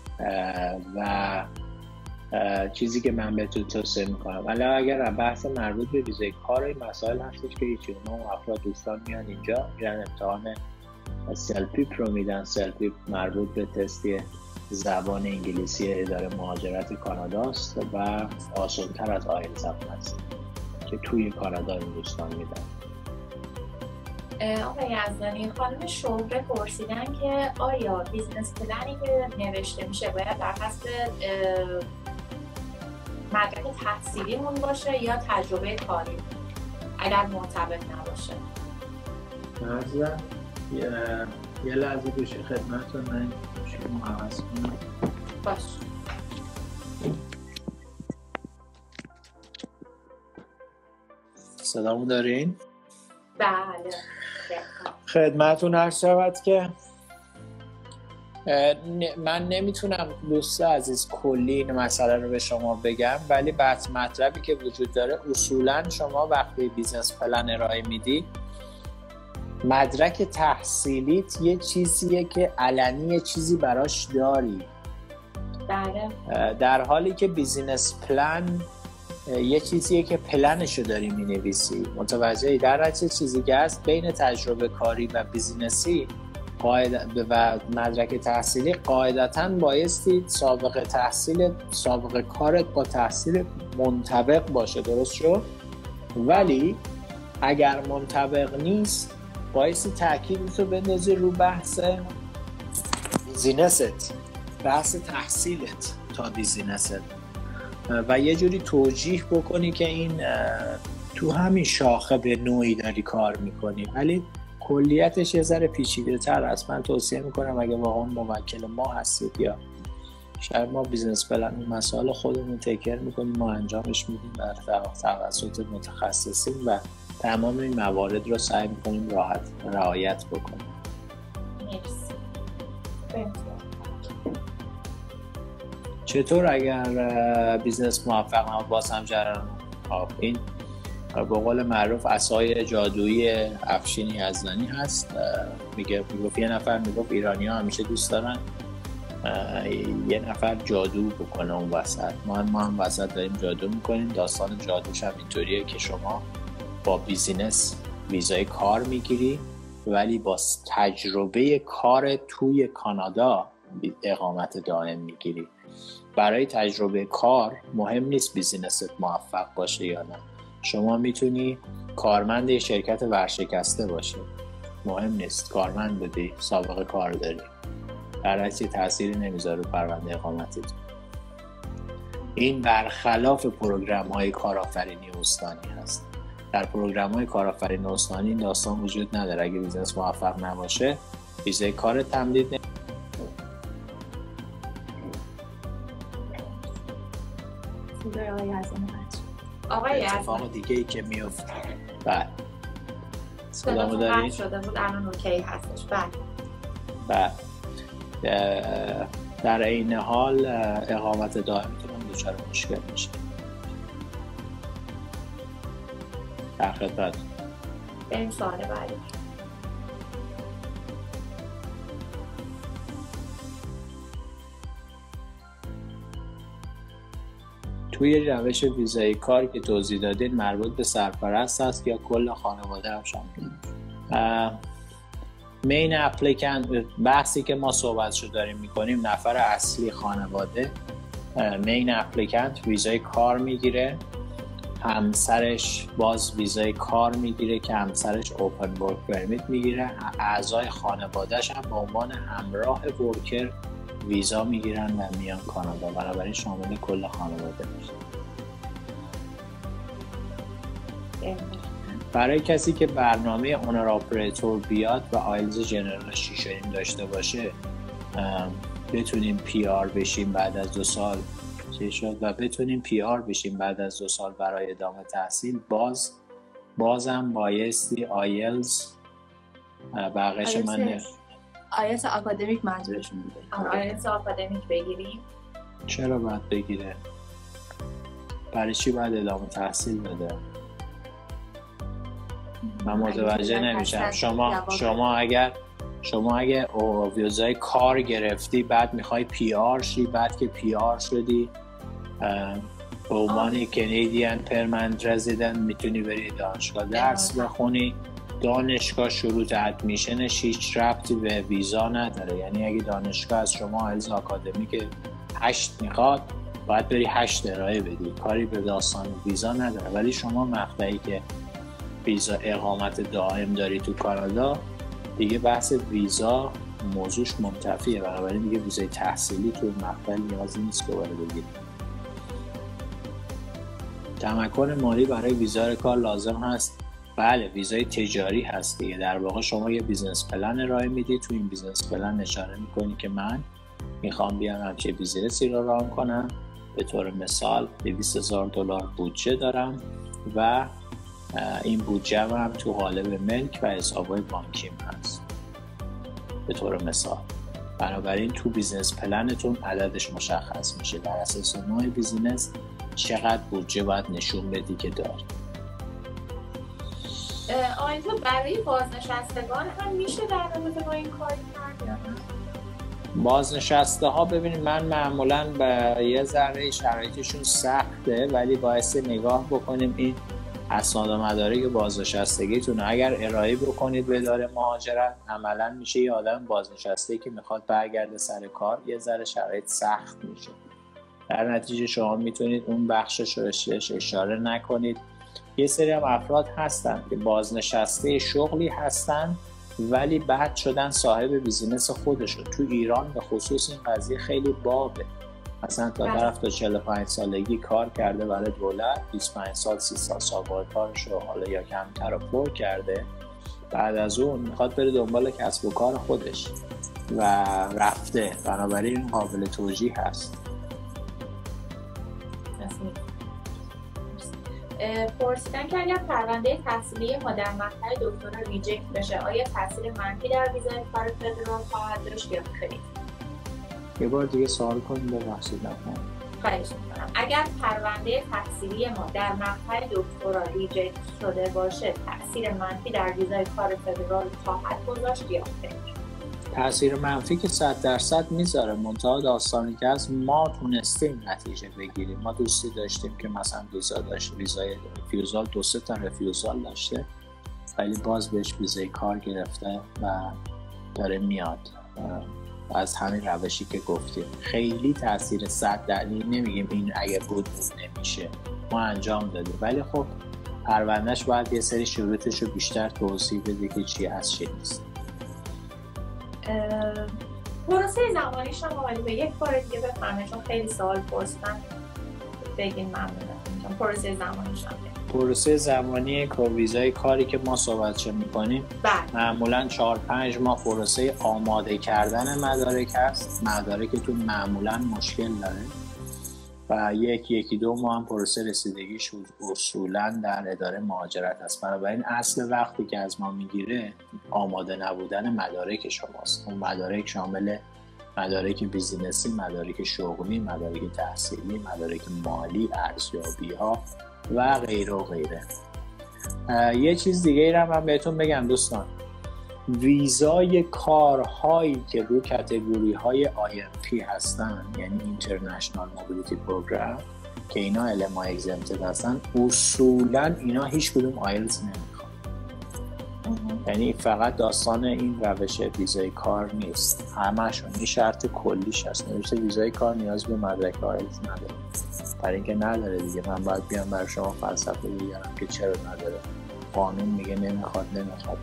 و چیزی که من بهتون توصیه میکنم، ولی اگر بحث مربوط به ویزای کار این مسائل هستش که هیچ اونها افراد دوستان میان اینجا میرن امتحان سلپیپ رو میدن. سلپیپ مربوط به تستی زبان انگلیسی اداره مهاجرت کاناداست و آسان‌تر از آیلتس هست که توی کانادا این دوستان میدن. آقای یزدانی، خانم شهره پرسیدن که آیا بیزنس پلنی که نوشته میشه باید در حسب مدرک تحصیلیمون باشه یا تجربه کاری اگر مرتبط نباشه؟ مثلا یه, یه لحظه بشه خدمتتون، من شما عوض کنم. باش. صدامو دارین؟ بله. خدمتتون عرض شود که من نمیتونم دوست عزیز کلی این مسئله رو به شما بگم، ولی بحث مطلبی که وجود داره اصولا شما وقتی بیزنس پلن ارائه میدی مدرک تحصیلیت یه چیزیه که علنی چیزی براش داری. بله. در حالی که بیزینس پلن یه چیزیه که پلنشو داری مینویسی. متوجهی؟ در چه چیزی که هست بین تجربه کاری و بیزینسی قاعده و مدرک تحصیلی قاعدتاً بایستی سابقه تحصیل سابقه کارت با تحصیل منطبق باشه. درست شد؟ ولی اگر منطبق نیست بایستی تأکیدتو بندازی رو بحث بیزینست، بحث تحصیلت تا بیزینست و یه جوری توجیه بکنی که این تو همین شاخه به نوعی داری کار میکنی، ولی کلیتش یه ذره پیچیده تر است. من توصیه میکنم اگه واقعا موکل ما هستید یا شاید ما بیزنس پلن مسائل خودمون تکر میکنیم، ما انجامش میدیم در توسط متخصصین و تمام این موارد رو سعی میکنیم راحت رعایت بکنیم. مرسی. چطور اگر بیزنس موفق نبود باز هم جرم این به قول معروف عصای جادویی افشین یزدانی هست. میگه میگفت یه نفر میگفت ایرانی ها همیشه دوست دارن یه نفر جادو بکنه اون وسط. ما هم, ما هم وسط داریم جادو میکنیم. داستان جادوش هم اینطوریه که شما با بیزینس ویزای کار میگیری ولی با تجربه کار توی کانادا اقامت دائم میگیری. برای تجربه کار مهم نیست بیزینست موفق باشه یا نه. شما میتونی کارمند یه شرکت ورشکسته باشی، مهم نیست کارمند بودی، سابقه کار داری، در اصل تأثیری نمیذاره رو پرونده اقامتیت. این برخلاف پروگرام های کارآفرینی استانی هست. در پروگرام های کارآفرینی استانی این داستان وجود نداره. اگه بیزنس موفق نباشه ویزای کار تمدید نمیشه. آقای اتفاق دیگه ای که میفته. بله صدامو دارین؟ شده بود الان اوکی هستش. بله بله. در این حال اقامت دائمیتون هم دچار مشکل میشه. در خدمت. بریم سوال بعدی. توی روش ویزای کار که توضیح دادین مربوط به سرپرست است یا کل خانواده هم شامل؟ مین اپلیکانت، بحثی که ما صحبتشو داریم میکنیم نفر اصلی خانواده، مین اپلیکانت ویزای کار میگیره، همسرش باز ویزای کار میگیره که همسرش اوپن ورک پرمیت میگیره، اعضای خانوادهش هم به عنوان همراه ورکر ویزا میگیرن و میان کانادا، بنابراین شامل کل خانواده میشه. برای کسی که برنامه اونر آپریتور بیاد و آیلز جنرال شش و نیم داشته باشه بتونیم پی آر بشیم بعد از دو سال چی شد و بتونیم پی آر بشیم بعد از دو سال برای ادامه تحصیل، باز بازم بایستی آیلز بقیش من آیلتس آکادمیک منظورشون بوده. آیلتس آکادمیک بگیریم. چرا باید بگیره؟ برای چی باید ادامه تحصیل بده؟ من متوجه نمیشم. شما شما اگر شما اگه ویزای کار گرفتی بعد میخوای پی آر شی، بعد که پی آر شدی به عنوان کانادین پرمننت رزیدنت میتونی بری دانشگاه درس بخونی. دانشگاه شروط ادمیشنش هیچ ربطی به ویزا نداره، یعنی اگه دانشگاه از شما آیلتس آکادمیک هشت میخواد باید بری هشت ارائه بدی، کاری به داستان ویزا نداره. ولی شما مقطعی که ویزا اقامت دائم داری تو کانادا دیگه بحث ویزا موضوعش منتفیه، بنابراین دیگه ویزای تحصیلی تو مقطع نیازی نیست که وارد بگیری. تمکن مالی برای ویزای کار لازم هست. بله، ویزای تجاری هست دیگه. در واقع شما یه بیزنس پلن ارائه میدی، تو این بیزنس پلن اشاره میکنی که من میخوام بیام همچه بیزنسی رو ران کنم، به طور مثال دویست هزار دلار بودجه دارم و این بودجه هم تو قالب ملک و حسابای بانکیم هست به طور مثال. بنابراین تو بیزنس پلنتون عددش مشخص میشه، بر اساس نوع بیزنس چقدر بودجه باید نشون بدی که داری. آیا تو برای بازنشستگان هم میشه در رابطه با این کاری کرد یا نه؟ بازنشسته ها ببینید من معمولا به یه ذره شرایطشون سخته، ولی باعث نگاه بکنیم این اسناد و مدارک بازنشستگیتون اگر ارائه بکنید به اداره مهاجرت، عملا میشه یه آدم بازنشسته که میخواد برگرده سر کار، یه ذره شرایط سخت میشه. در نتیجه شما میتونید اون بخشش رو اشاره نکنید. یه سری هم افراد هستن که بازنشسته شغلی هستن ولی بعد شدن صاحب بیزینس خودشون. تو ایران به خصوص این قضیه خیلی بابه. مثلا تا طرف تا چهل و پنج سالگی کار کرده برای دولت، بیست و پنج سال سی سال سابقه کارش رو حالا یا کمتر رو پر کرده، بعد از اون میخواد بره دنبال کسب و کار خودش و رفته. بنابراین قابل توجیه هست. پرسیدن که اگر پرونده تحصیلی ما در مقطع دکترا ریجکت بشه آیا تاثیر منفی در ویزای کار فدرال خواهد داشت یا خیر؟ یه بار دیگه سوال کنیم ببخشید. خواهش میکنم. اگر پرونده تحصیلی ما در مقطع دکترا ریجکت شده باشه تاثیر منفی در ویزای کار فدرال خواهد گذاشت یا خیر؟ تأثیر منفی که صد درصد میذاره، منتها داستانی که از ما تونستیم نتیجه بگیریم. ما دوستی داشتیم که مثلا ویزا داشت، ویزای رفیوزال دو سه تا رفیوزال داشته ولی باز بهش ویزای کار گرفته و داره میاد. از همین روشی که گفتیم خیلی تأثیر صد درصد نمیگیم این اگه بود بود نمیشه، ما انجام دادیم، ولی خب پروندهش باید یه سری شروطش رو بیشتر توضیح بده که چی هست چی نیست. پروسه زمانیش هم آمدی به یک بار دیگه بفرمایید چون خیلی سوال پرسیدن بگین ممنونم. پروسه زمانیش هم پروسه زمانی که ویزای کاری که ما صحبتش می‌کنیم معمولاً چهار پنج ماه پروسه آماده کردن مدارک هست. مدارکتون معمولاً مشکل داره و یک یکی دو ماه هم پروسه رسیدگیش اصولاً در اداره مهاجرت هست. بنابراین اصل وقتی که از ما میگیره آماده نبودن مدارک شماست. اون مدارک شامل مدارک بیزینسی، مدارک شغلی، مدارک تحصیلی، مدارک مالی، ارزیابی‌ها و غیره و غیره. یه چیز دیگه ای رو من بهتون بگم دوستان، ویزای کارهایی که رو کاتگوری های آی ام پی هستن، یعنی اینترنشنال موبیلیتی پروگرام، که اینا ال ام آی اگزمپتد هستن اصولا اینا هیچ کدوم آیلتس نمیخوان. یعنی فقط داستان این روش ویزای کار نیست، همشون این شرط کلیش هست، نوشته ویزای کار نیاز به مدرک آیلتس نداره. برای اینکه نداره دیگه من باید بیام برای شما فلسفه بیارم که چرا نداره، قانون میگه نمیخواد نمیخواد.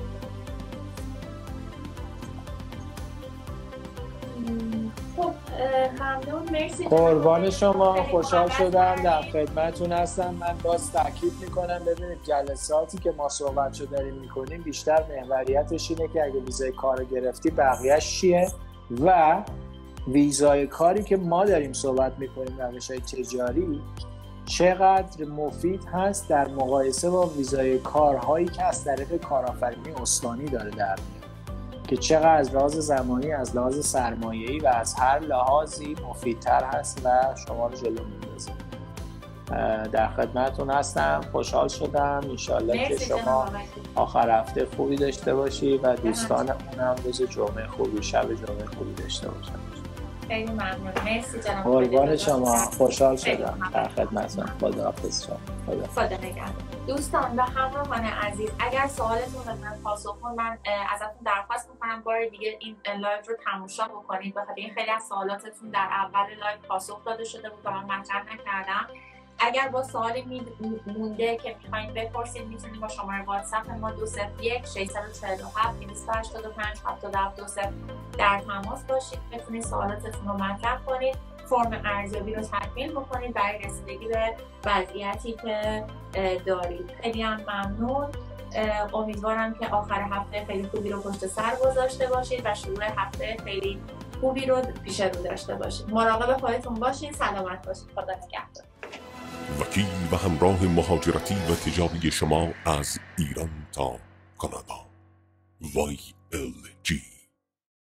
خب ممنون، مرسی. قربان شما، خوشحال شدم در خدمتتون هستم. من باز تاکید میکنم ببینید جلساتی که ما صحبتشو داریم میکنیم بیشتر محوریتش اینه که اگه ویزای کار گرفتی بقیه‌اش چیه و ویزای کاری که ما داریم صحبت میکنیم روش‌های تجاری چقدر مفید هست در مقایسه با ویزای کارهایی که از طریق کارآفرینی استانی داره در میاد که چقدر از لحاظ زمانی، از لحاظ سرمایه‌ای و از هر لحاظی مفیدتر هست و شما رو جلو میندازه. در خدمتتون هستم، خوشحال شدم. انشالله که شما آخر هفته خوبی داشته باشی و دوستانمون هم روز جمعه خوبی، شب جمعه خوبی داشته باشن. خیلی ممنون، مرسی جناب. قربان شما، خوشحال شدم. در خدمتتون. خداحافظ شما. خدا خدا نگهدار. دوستان و همراهان عزیز، اگر سوالتون رو من پاسخ کنم، من ازتون درخواست میکنم بار دیگه این لایو رو تماشا بکنید، بخاطر این خیلی از سوالاتتون در اول لایو پاسخ داده شده بود و من مطرح نکردم. اگر با سوالی مونده که میخواین بپرسید میتونید با شماره واتساپ ما دو صفر یک شش چهار هفت دویست و هشتاد و پنج هفتاد و هفت دو صفر در تماس باشید، بتونید سوالاتتون رو مطرح کنید، فرم ارزیابی رو تکمیل بکنید برای رسیدگی به وضعیتی که دارید. خیلی هم ممنون. امیدوارم که آخر هفته خیلی خوبی رو پشت سر گذاشته باشید و شروع هفته خیلی خوبی رو پیش رو داشته باشید. مراقب خودتون باشید، سلامت باشید. خدا نگهدار. وکیل و همراه مهاجرتی و تجاری شما از ایران تا کانادا. وای ال جی